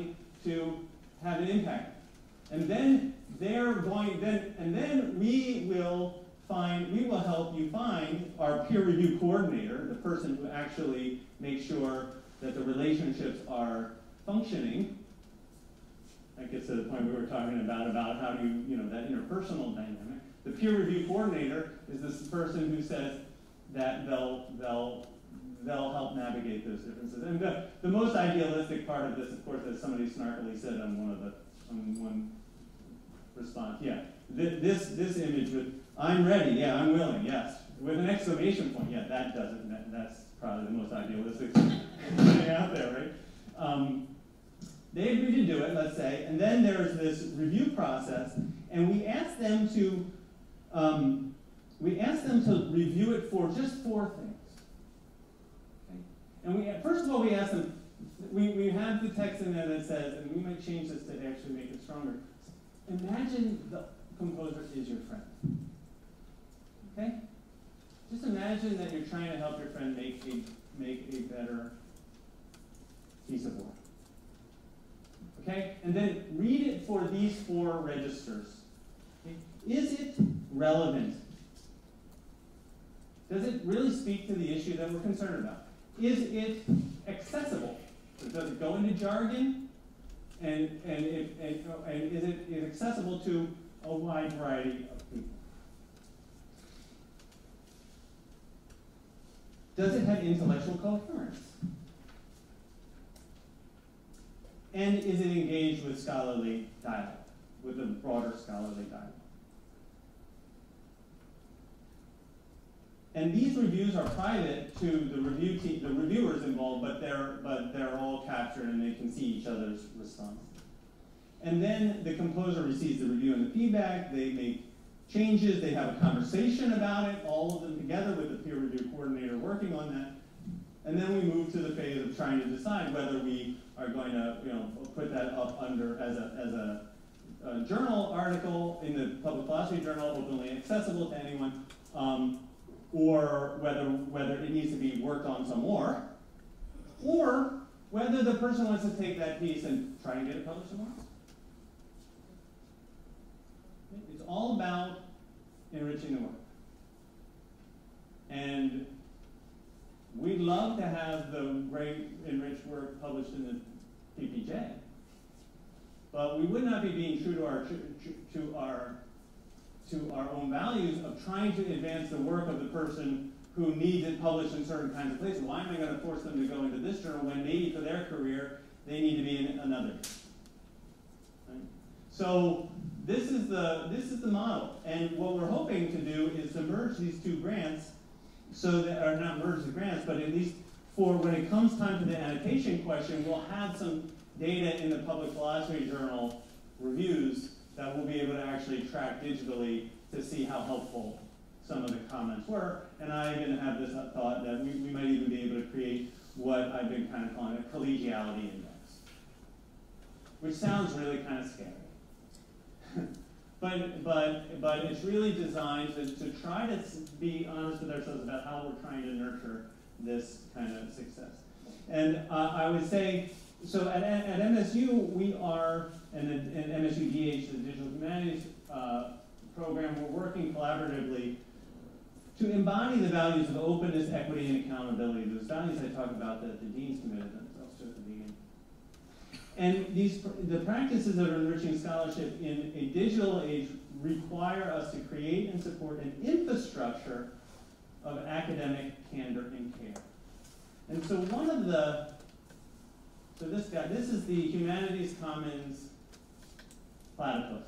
to have an impact. And then they're going, then, and then we will find, we will help you find our peer review coordinator, the person who actually makes sure that the relationships are functioning. That gets to the point we were talking about, about how do you, you know, that interpersonal dynamic. The peer review coordinator is this person who says that they'll, they'll, they'll help navigate those differences. And the, the most idealistic part of this, of course, as somebody snarkily said on one of the, on one response, yeah, Th this, this image with, I'm ready, yeah, I'm willing, yes. With an exclamation point, yeah, that doesn't, that, that's probably the most idealistic thing out there, right? Um, they agree to do it, let's say, and then there's this review process, and we ask them to, um, we ask them to review it for just four things. Okay? And we, first of all, we ask them, we, we have the text in there that says, and we might change this to actually make it stronger. Imagine the composer is your friend. Okay? Just imagine that you're trying to help your friend make a, make a better piece of work. Okay? And then read it for these four registers. Okay? Is it relevant? Does it really speak to the issue that we're concerned about? Is it accessible? So does it go into jargon? And, and, it, and, and is it is accessible to a wide variety of people? Does it have intellectual coherence? And is it engaged with scholarly dialogue, with a broader scholarly dialogue? And these reviews are private to the review team, the reviewers involved, but they're but they're all captured and they can see each other's response. And then the composer receives the review and the feedback. They make changes. They have a conversation about it, all of them together with the peer review coordinator working on that. And then we move to the phase of trying to decide whether we are going to, you know, put that up under as a as a, a journal article in the Public Philosophy Journal, openly accessible to anyone. Um, or whether, whether it needs to be worked on some more, or whether the person wants to take that piece and try and get it published somewhere else. It's all about enriching the work. And we'd love to have the great enriched work published in the P P J, but we would not be being true to our, to our to our own values of trying to advance the work of the person who needs it published in certain kinds of places. Why am I going to force them to go into this journal when maybe for their career they need to be in another? Right? So this is the this is the model, and what we're hoping to do is to merge these two grants, so that or not merge the grants, but at least for when it comes time to the annotation question, we'll have some data in the Public Philosophy Journal reviews that we'll be able to actually track digitally to see how helpful some of the comments were. And I even have this thought that we, we might even be able to create what I've been kind of calling a collegiality index, which sounds really kind of scary. but, but, but it's really designed to, to try to be honest with ourselves about how we're trying to nurture this kind of success. And uh, I would say, so at, at M S U, we are, and at M S U D H, the Digital Humanities uh, program, we're working collaboratively to embody the values of openness, equity, and accountability. Those values I talked about that the deans committed themselves to at the beginning. And these, the practices of enriching scholarship in a digital age require us to create and support an infrastructure of academic candor and care. And so one of the So this guy, this is the Humanities Commons platypus.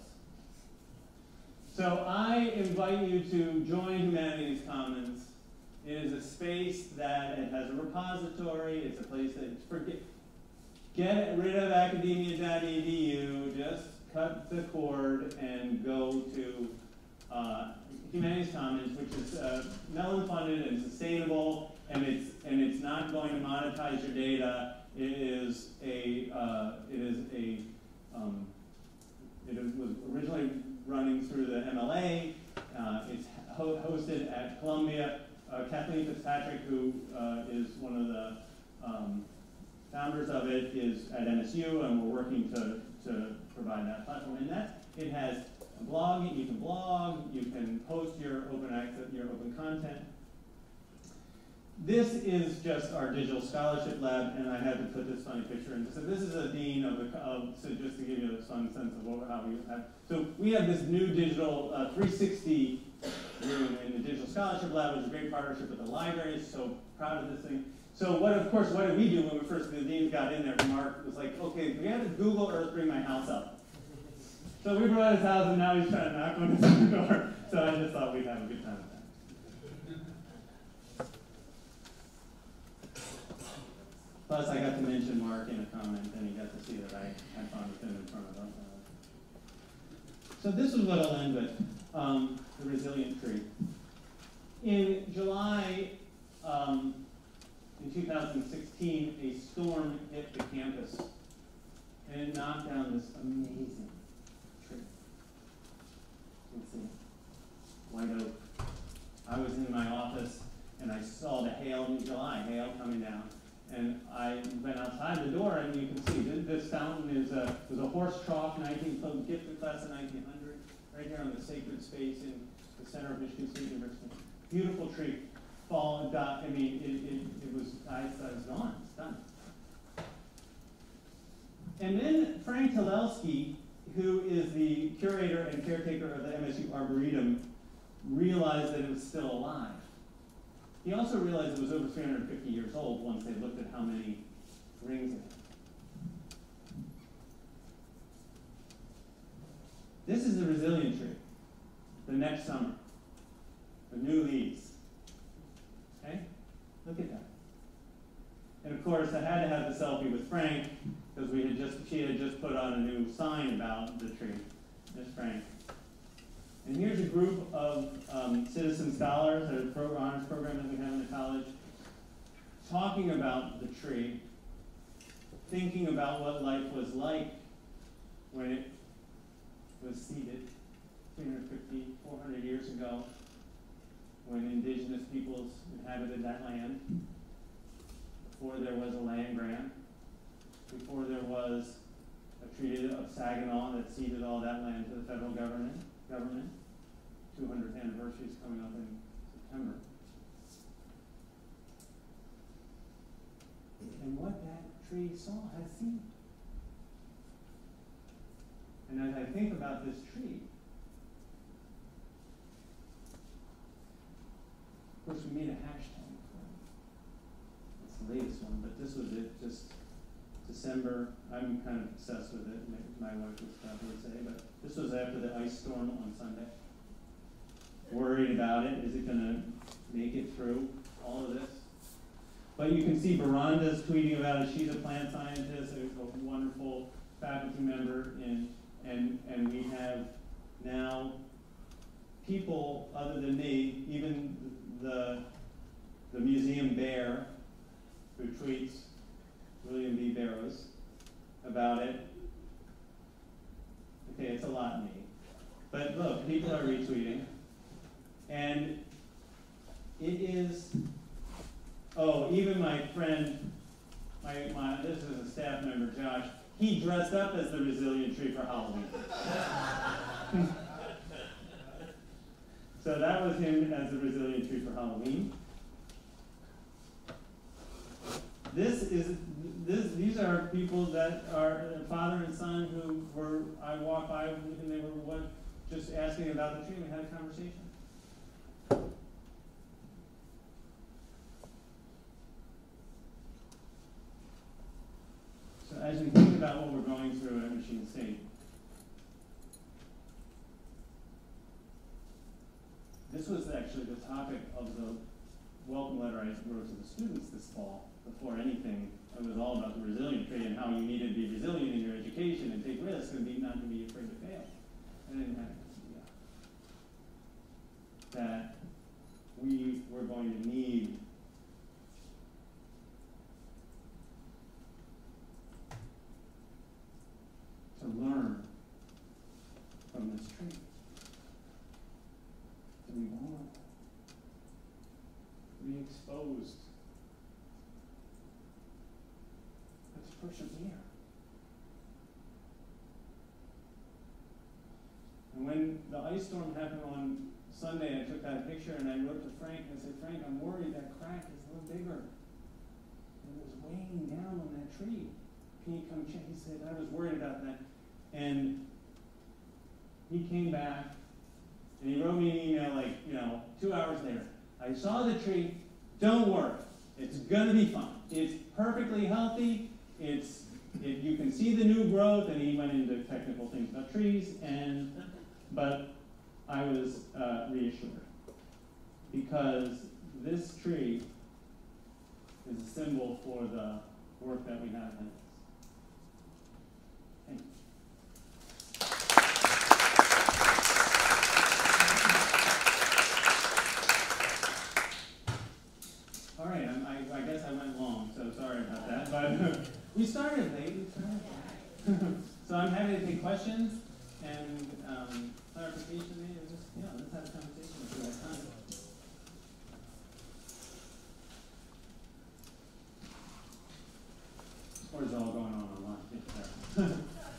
So I invite you to join Humanities Commons. It is a space that it has a repository. It's a place that forget, get rid of academia dot e d u, just cut the cord and go to uh, Humanities Commons, which is uh, Mellon funded and sustainable, and it's and it's not going to monetize your data. It is a, uh, it is a, um, it was originally running through the M L A. Uh, it's ho hosted at Columbia. Uh, Kathleen Fitzpatrick, who uh, is one of the um, founders of it is at M S U, and we're working to, to provide that platform. And that, it has a blog, you can blog, you can post your open access, your open content. This is just our digital scholarship lab, and I had to put this funny picture in. So this is a dean of the, of, so just to give you a fun sense of what, how we have. So we have this new digital uh, three sixty room in the digital scholarship lab, which is a great partnership with the library. So proud of this thing. So what, of course, what did we do when we first, the deans got in there? Mark was like, okay, we had to Google Earth bring my house up. So we brought his house, and now he's trying to knock on his door. So I just thought we'd have a good time with that. Plus, I got to mention Mark in a comment, and he got to see that I had fun with him in front of him. So this is what I'll end with, um, the resilient tree. In July, um, in two thousand sixteen, a storm hit the campus, and it knocked down this amazing tree. You can see, white oak. I was in my office, and I saw the hail in July, hail coming down. And I went outside the door, and you can see this, this fountain is a was a horse trough, nineteen gifted class of nineteen hundred, right here on the sacred space in the center of Michigan State University. Beautiful tree, fall, dot. I mean, it, it, it was I thought it was gone, it's done. And then Frank Talelsky, who is the curator and caretaker of the M S U Arboretum, realized that it was still alive. He also realized it was over three hundred fifty years old once they looked at how many rings it had. This is the resilient tree, the next summer, the new leaves. Okay? Look at that. And of course, I had to have the selfie with Frank because we had just she had just put on a new sign about the tree. There's Frank. And here's a group of um, citizen scholars at a pro honors program that we have in the college, talking about the tree, thinking about what life was like when it was seeded three hundred fifty, four hundred years ago, when indigenous peoples inhabited that land, before there was a land grant, before there was a treaty of Saginaw that ceded all that land to the federal government. Government. two hundredth anniversary is coming up in September. And what that tree saw has seen. And as I think about this tree, of course we made a hashtag for it. It's the latest one, but this was it, just December. I'm kind of obsessed with it. My wife would probably say, but this was after the ice storm on Sunday. Worried about it. Is it going to make it through all of this? But you can see Baranda's tweeting about it. She's a plant scientist, a wonderful faculty member, in, and and we have now people other than me, even the the museum bear, who tweets, William B. Barrows, about it. Okay, it's a lot me. But look, people are retweeting. And it is, oh, even my friend, my, my this is a staff member, Josh, he dressed up as the resilient tree for Halloween. So that was him as the resilient tree for Halloween. This is this. These are people that are father and son who were. I walked by and they were what, just asking about the tree. We had a conversation. So as we think about what we're going through at Michigan State, this was actually the topic of the welcome letter I wrote to the students this fall. Before anything, it was all about the resilient tree and how you needed to be resilient in your education and take risks and be not to be afraid to fail. I didn't have an idea that we were going to need to learn from this tree. To be vulnerable, to be exposed, when the ice storm happened on Sunday, I took that picture and I wrote to Frank and I said, Frank, I'm worried that crack is a little bigger. And it was weighing down on that tree. Can you come check? He said, I was worried about that. And he came back and he wrote me an email like, you know, two hours later. I saw the tree. Don't worry. It's going to be fine. It's perfectly healthy. It's, it, you can see the new growth. And he went into technical things about trees. And, but I was uh, reassured. Because this tree is a symbol for the work that we have in it. Thank you. All right, I'm, I, I guess I went long, so sorry about that. But we started late. We started late. So I'm happy to take questions and um, clarification. Maybe just yeah, let's have a conversation if we have time. Or is it all going on online?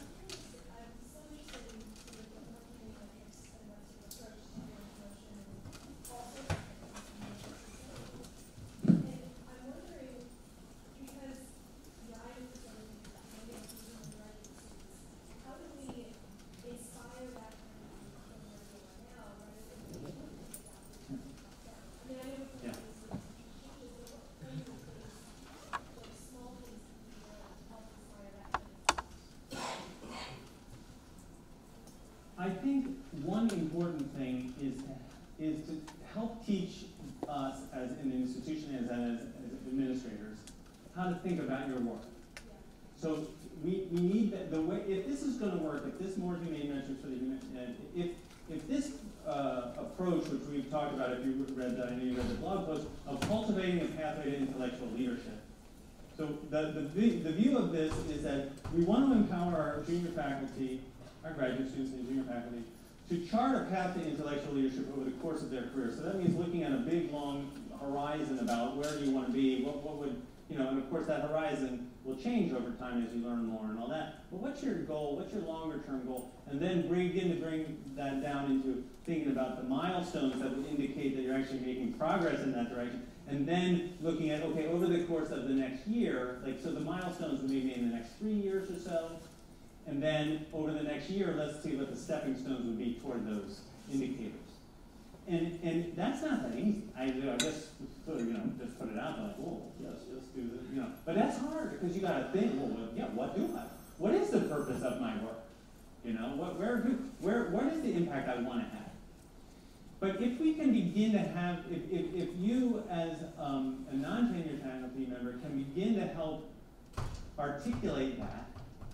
I think one important thing is is to help teach us as an institution, as, as, as administrators, how to think about your work. So we, we need that, the way, if this is going to work, if this more humane measures for the human, uh, if if this uh, approach, which we've talked about, if you read the, I know you read the blog post, of cultivating a pathway to intellectual leadership. So the, the, the view of this is that we want to empower our junior faculty, our graduate students and junior faculty, to chart a path to intellectual leadership over the course of their career. So that means looking at a big, long horizon about where do you want to be, what, what would, you know, and of course that horizon will change over time as you learn more and all that. But what's your goal? What's your longer term goal? And then begin to bring that down into thinking about the milestones that would indicate that you're actually making progress in that direction. And then looking at, okay, over the course of the next year, like, so the milestones would be in the next three years or so. And then over the next year, let's see what the stepping stones would be toward those indicators. And and that's not that easy. I, I just sort of, you know, just put it out there like, oh, yes, just do this, you know. But that's hard because you got to think, well, well, yeah, what do I? What is the purpose of my work? You know, what, where, where, what is the impact I want to have? But if we can begin to have, if, if, if you as um, a non-tenured faculty member can begin to help articulate that,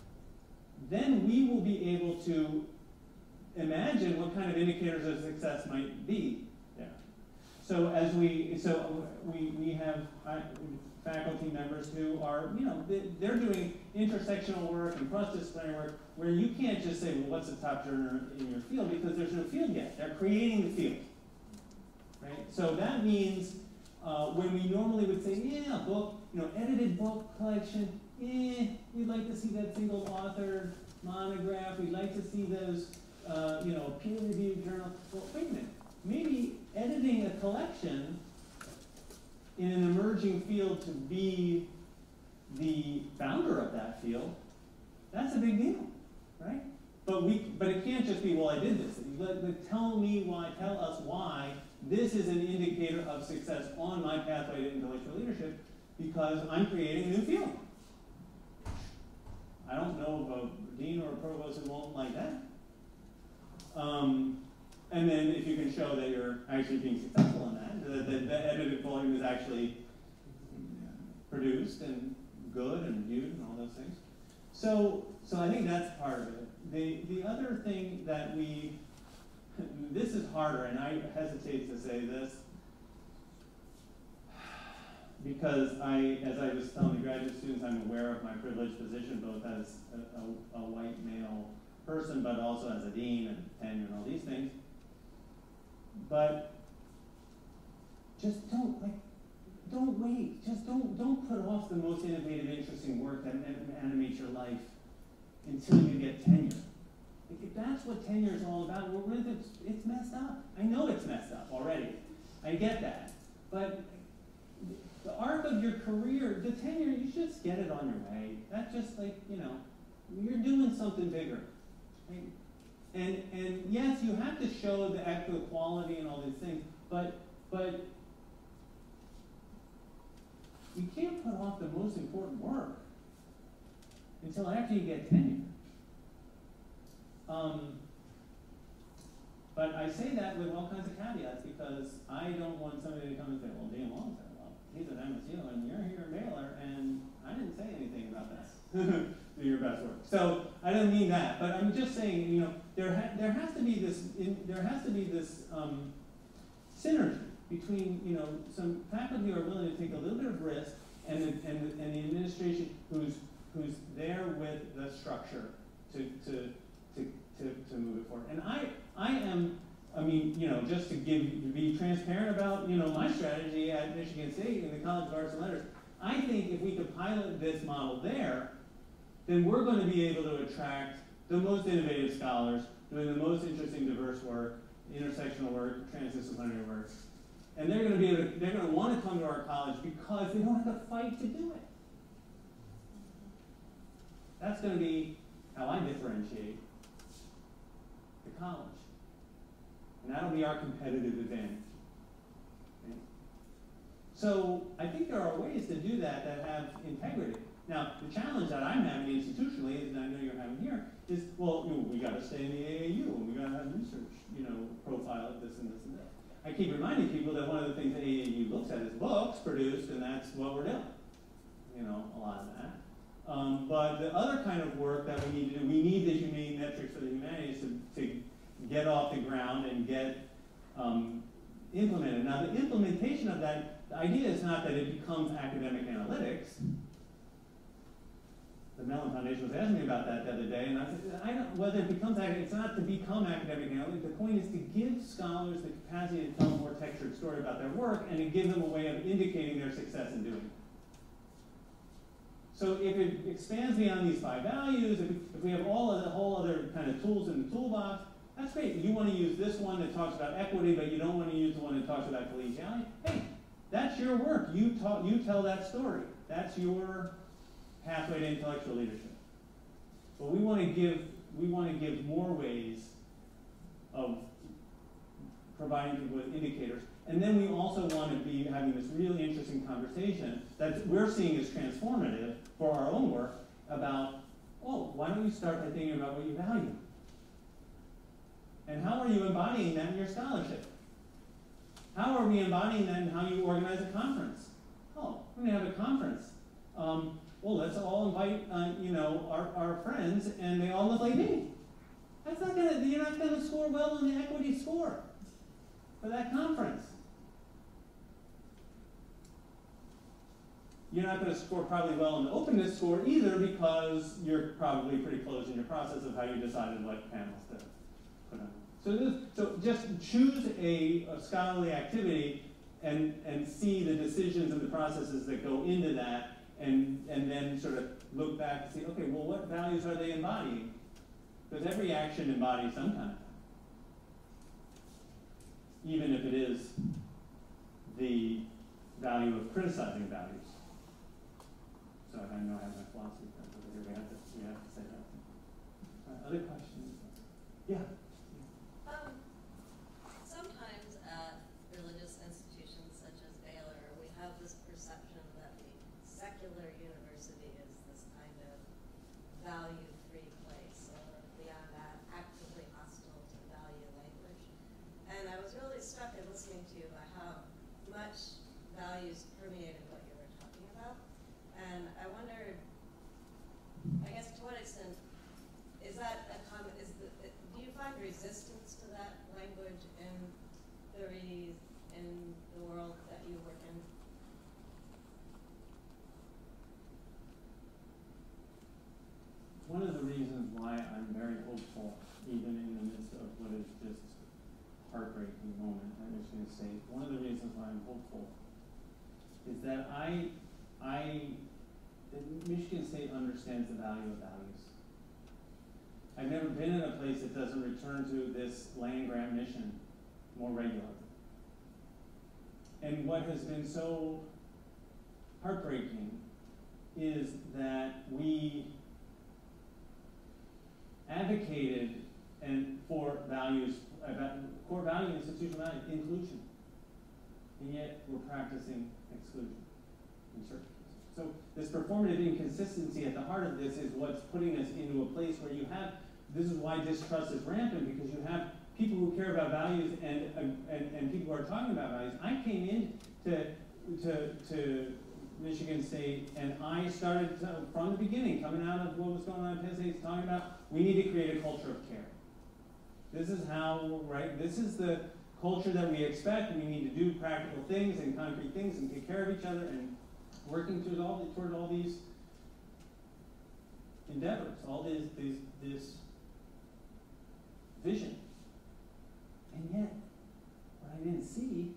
then we will be able to imagine what kind of indicators of success might be there. So as we, so we, we have faculty members who are, you know, they're doing intersectional work and cross-disciplinary work where you can't just say, well, what's the top journal in your field, because there's no field yet. They're creating the field, right? So that means uh, when we normally would say, yeah, book, you know, edited book collection, eh, we'd like to see that single authored monograph. We'd like to see those, uh, you know, peer-reviewed journal. Well, wait a minute. Maybe editing a collection in an emerging field to be the founder of that field, that's a big deal, right? But we, but it can't just be, well, I did this. Let, let, tell me why, tell us why this is an indicator of success on my pathway to intellectual leadership, because I'm creating a new field. I don't know of a dean or a provost who won't like that. Um, and then if you can show that you're actually being successful in that, that the, the edited volume is actually produced and good and viewed and all those things. So, so I think that's part of it. The, the other thing that we, this is harder, and I hesitate to say this, because I, as I was telling the graduate students, I'm aware of my privileged position, both as a, a, a white male person, but also as a dean and tenure and all these things. But just don't, like, don't wait. Just don't, don't put off the most innovative, interesting work that animates your life until you get tenure. Like, if that's what tenure is all about, we're going to it's, it's messed up. I know it's messed up already. I get that. But the arc of your career, the tenure, you just get it on your way. That's just like, you know, you're doing something bigger. Right? And, and yes, you have to show the equality and all these things, but, but you can't put off the most important work until after you get tenure. Um, but I say that with all kinds of caveats because I don't want somebody to come and say, well, Dan Long said, well, he's at M S U and you're here at Baylor, and I didn't say anything about that. Do your best work. So I don't mean that, but I'm just saying, you know, there ha there has to be this, in, there has to be this um, synergy between, you know, some faculty who are willing to take a little bit of risk, and the, and the, and the administration who's who's there with the structure to to to to, to move it forward. And I I am. I mean, you know, just to give, to be transparent about, you know, my strategy at Michigan State in the College of Arts and Letters, I think if we could pilot this model there, then we're going to be able to attract the most innovative scholars doing the most interesting, diverse work, intersectional work, transdisciplinary work, and they're going to be able to, they're going to want to come to our college because they don't have to fight to do it. That's going to be how I differentiate the college. And that'll be our competitive advantage. Okay? So I think there are ways to do that that have integrity. Now, the challenge that I'm having institutionally, and I know you're having here, is, well, you know, we got to stay in the A A U, and we got to have research, you know, profile of this and this and that. I keep reminding people that one of the things A A U looks at is books produced, and that's what we're doing. You know, a lot of that. Um, but the other kind of work that we need to do, we need the humane metrics for the humanities to, to get off the ground and get um, implemented. Now, the implementation of that, the idea is not that it becomes academic analytics. The Mellon Foundation was asking me about that the other day, and I said, I don't, whether it becomes academic, it's not to become academic analytics. The point is to give scholars the capacity to tell a more textured story about their work and to give them a way of indicating their success in doing it. So if it expands beyond these five values, if we, if we have all of the whole other kind of tools in the toolbox, that's great. You want to use this one that talks about equity, but you don't want to use the one that talks about collegiality. Hey, that's your work. You talk, you tell that story. That's your pathway to intellectual leadership. But we want to give we want to give more ways of providing people with indicators. And then we also want to be having this really interesting conversation that we're seeing as transformative for our own work about, oh, why don't you start by thinking about what you value? And how are you embodying that in your scholarship? How are we embodying that in how you organize a conference? Oh, we're going to have a conference. Um, well, let's all invite, uh, you know, our, our friends, and they all look like me. That's not gonna, you're not going to score well on the equity score for that conference. You're not going to score probably well on the openness score either because you're probably pretty close in your process of how you decided what panels to put on. So, this, so just choose a, a scholarly activity and, and see the decisions and the processes that go into that, and, and then sort of look back and see, okay, well, what values are they embodying? Because every action embodies some kind of value, even if it is the value of criticizing values. So I know I have my philosophy friends over here. We have to, we have to say that. Uh, other questions? Yeah. Um, sometimes at religious institutions such as Baylor, we have this perception that the secular university is this kind of value-free place, or beyond that, actively hostile to value language. And I was really struck in listening to you by how much values permeated what you were talking about. And I wondered, I guess to what extent, is that a common, is the, do you find resistance to that language in the, re, in the world that you work in? One of the reasons why I'm very hopeful, even in the midst of what is just heartbreaking moment at Michigan State, one of the reasons why I'm hopeful is that I, I, that Michigan State understands the value of values. I've never been in a place that doesn't return to this land-grant mission more regularly. And what has been so heartbreaking is that we advocated and for values, about core value, institutional value, inclusion, and yet we're practicing exclusion in certain cases. So this performative inconsistency at the heart of this is what's putting us into a place where you have, this is why distrust is rampant, because you have people who care about values and, uh, and, and people who are talking about values. I came in to, to, to Michigan State, and I started to, from the beginning, coming out of what was going on in Penn State, talking about we need to create a culture of care. This is how, right, this is the culture that we expect. We need to do practical things and concrete things and take care of each other and working toward all, toward all these endeavors, all this, this, this vision. And yet, what I didn't see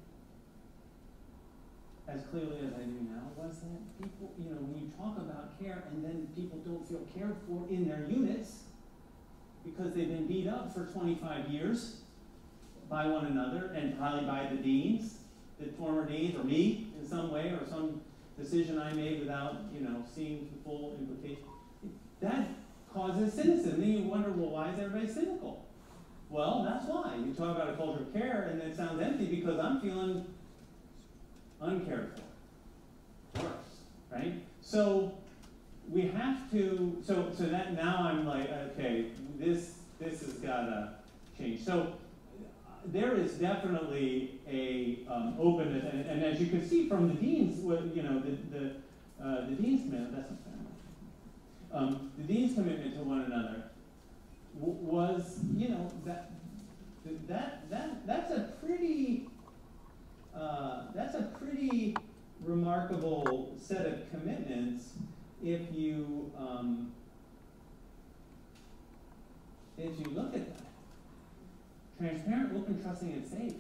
as clearly as I do now was that people, you know, when you talk about care and then people don't feel cared for in their units because they've been beat up for twenty-five years by one another and probably by the deans, the former deans, or me in some way, or some decision I made without, you know, seeing the full implication. That causes cynicism. Then you wonder, well, why is everybody cynical? Well, that's why. You talk about a culture of care and it sounds empty because I'm feeling uncared for. Worse, right? So we have to, so so that now I'm like, okay, this this has gotta change. So there is definitely a um, openness, and, and as you can see from the deans, you know, the the uh, the dean's commitment. That's not fair. Um, the dean's commitment to one another w was, you know, that that that that's a pretty uh, that's a pretty remarkable set of commitments if you um, if you look at that. Transparent, open, trusting, and safe.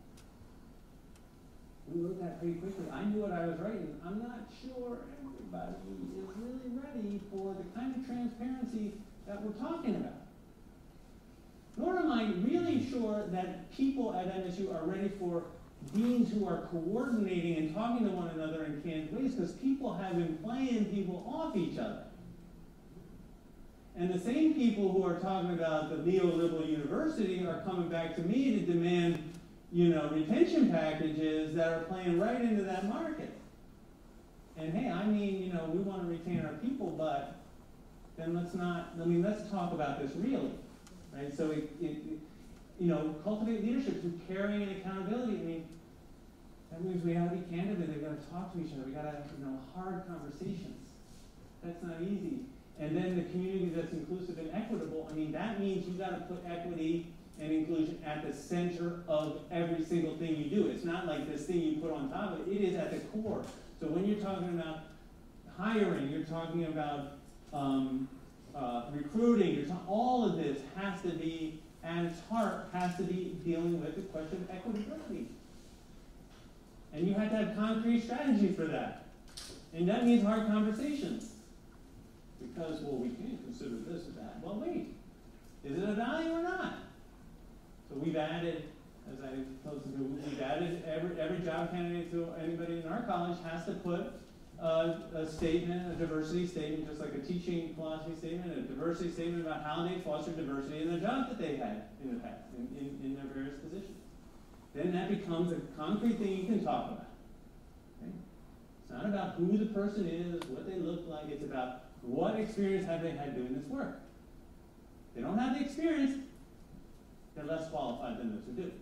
We looked at pretty quickly. I knew what I was writing. I'm not sure everybody is really ready for the kind of transparency that we're talking about. Nor am I really sure that people at M S U are ready for deans who are coordinating and talking to one another in candid ways, because people have been playing people off each other. And the same people who are talking about the neoliberal university are coming back to me to demand, you know, retention packages that are playing right into that market. And hey, I mean, you know, we want to retain our people, but then let's not, I mean, let's talk about this really, right? So, it, it, it, you know, cultivate leadership through caring and accountability. I mean, that means we got to be candid and we've got to talk to each other. We got to have, you know, hard conversations. That's not easy. And then the community that's inclusive and equitable, I mean, that means you got to put equity and inclusion at the center of every single thing you do. It's not like this thing you put on top of it. It is at the core. So when you're talking about hiring, you're talking about um, uh, recruiting, you're talking, all of this has to be, at its heart, has to be dealing with the question of equitability. And you have to have concrete strategies for that. And that means hard conversations. Because, well, we can't consider this or that. Well, wait. Is it a value or not? So we've added, as I told you, we've added every, every job candidate to anybody in our college has to put uh, a statement, a diversity statement, just like a teaching philosophy statement, a diversity statement about how they foster diversity in the jobs that they had in the past, in, in, in their various positions. Then that becomes a concrete thing you can talk about. Okay? It's not about who the person is, what they look like. It's about what experience have they had doing this work. If they don't have the experience, they're less qualified than those who do.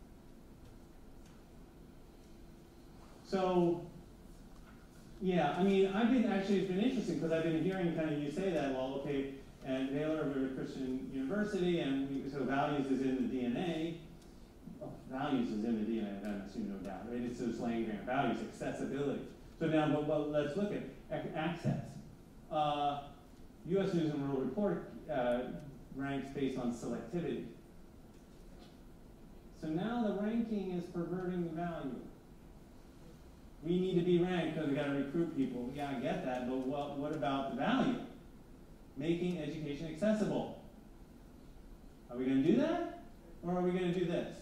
So, yeah, I mean, I've been, actually, it's been interesting because I've been hearing kind of you say that, well, okay, and Baylor, we're a Christian university, and we, so values is in the D N A. Oh, values is in the D N A, I assume, no doubt, right? It's those land grant values, accessibility. So now, but, but let's look at access. Uh, U S News and World Report uh, ranks based on selectivity. So now the ranking is perverting the value. We need to be ranked because we got to recruit people. Yeah, I get that, but what, what about the value? Making education accessible. Are we going to do that? Or are we going to do this?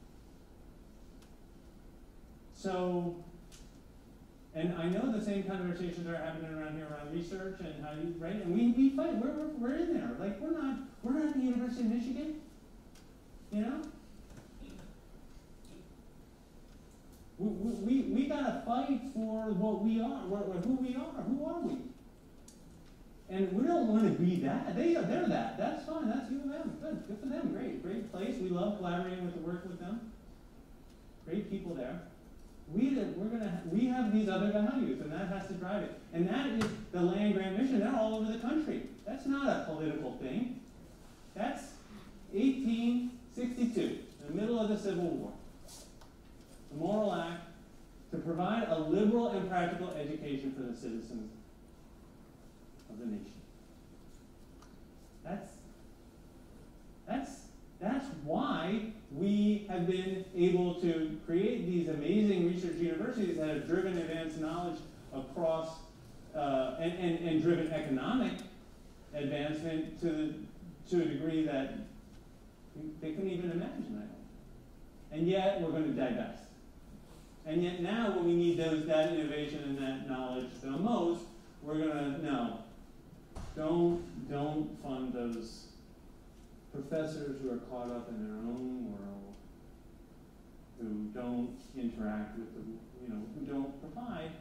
So, and I know the same conversations are happening around here around research and how you, right? And we, we fight, we're, we're, we're in there. Like, we're not, we're not at the University of Michigan, you know? We, we, we got to fight for what we are, who we are, who are we? And we don't want to be that. They are, they're that. That's fine. That's you and them. Good. Good for them. Great. Great place. We love collaborating with the work with them. Great people there. We, we're gonna, we have these other values, and that has to drive it. And that is the land grant mission. They're all over the country. That's not a political thing. That's eighteen sixty-two, in the middle of the Civil War. The Moral Act to provide a liberal and practical education for the citizens of the nation. That's, that's, that's why we have been able to create these amazing research universities that have driven advanced knowledge across uh, and, and, and driven economic advancement to, to a degree that they couldn't even imagine, I don't. And yet we're going to divest. And yet now when we need those, that innovation and that knowledge the most, we're going to, no, don't, don't fund those professors who are caught up in their own world, who don't interact with the, you know, who don't provide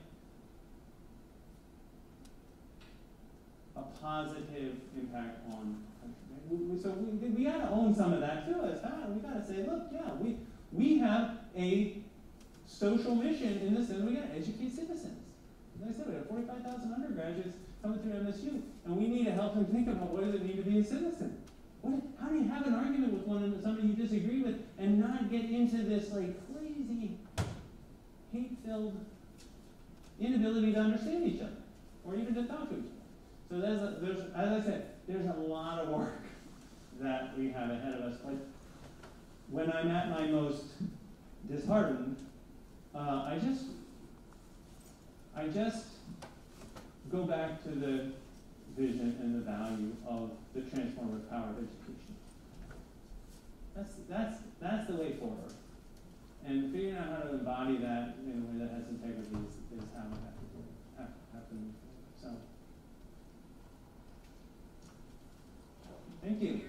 a positive impact on country. We, we, so we, we got to own some of that too. As that, we got to say, look, yeah, we we have a social mission in the sense we got to educate citizens. As I said, we have forty-five thousand undergraduates coming through M S U, and we need to help them think about what does it mean to be a citizen. What, how do you have an argument with one somebody you disagree with and not get into this like crazy, hate-filled inability to understand each other or even to talk to each other? So there's, a, there's, as I said, there's a lot of work that we have ahead of us. But when I'm at my most disheartened, uh, I just, I just go back to the vision and the value of the transformative power of education. That's, that's, that's the way forward. And figuring out how to embody that in a way that has integrity is, is how we have to do it, have, have to move forward. So, thank you.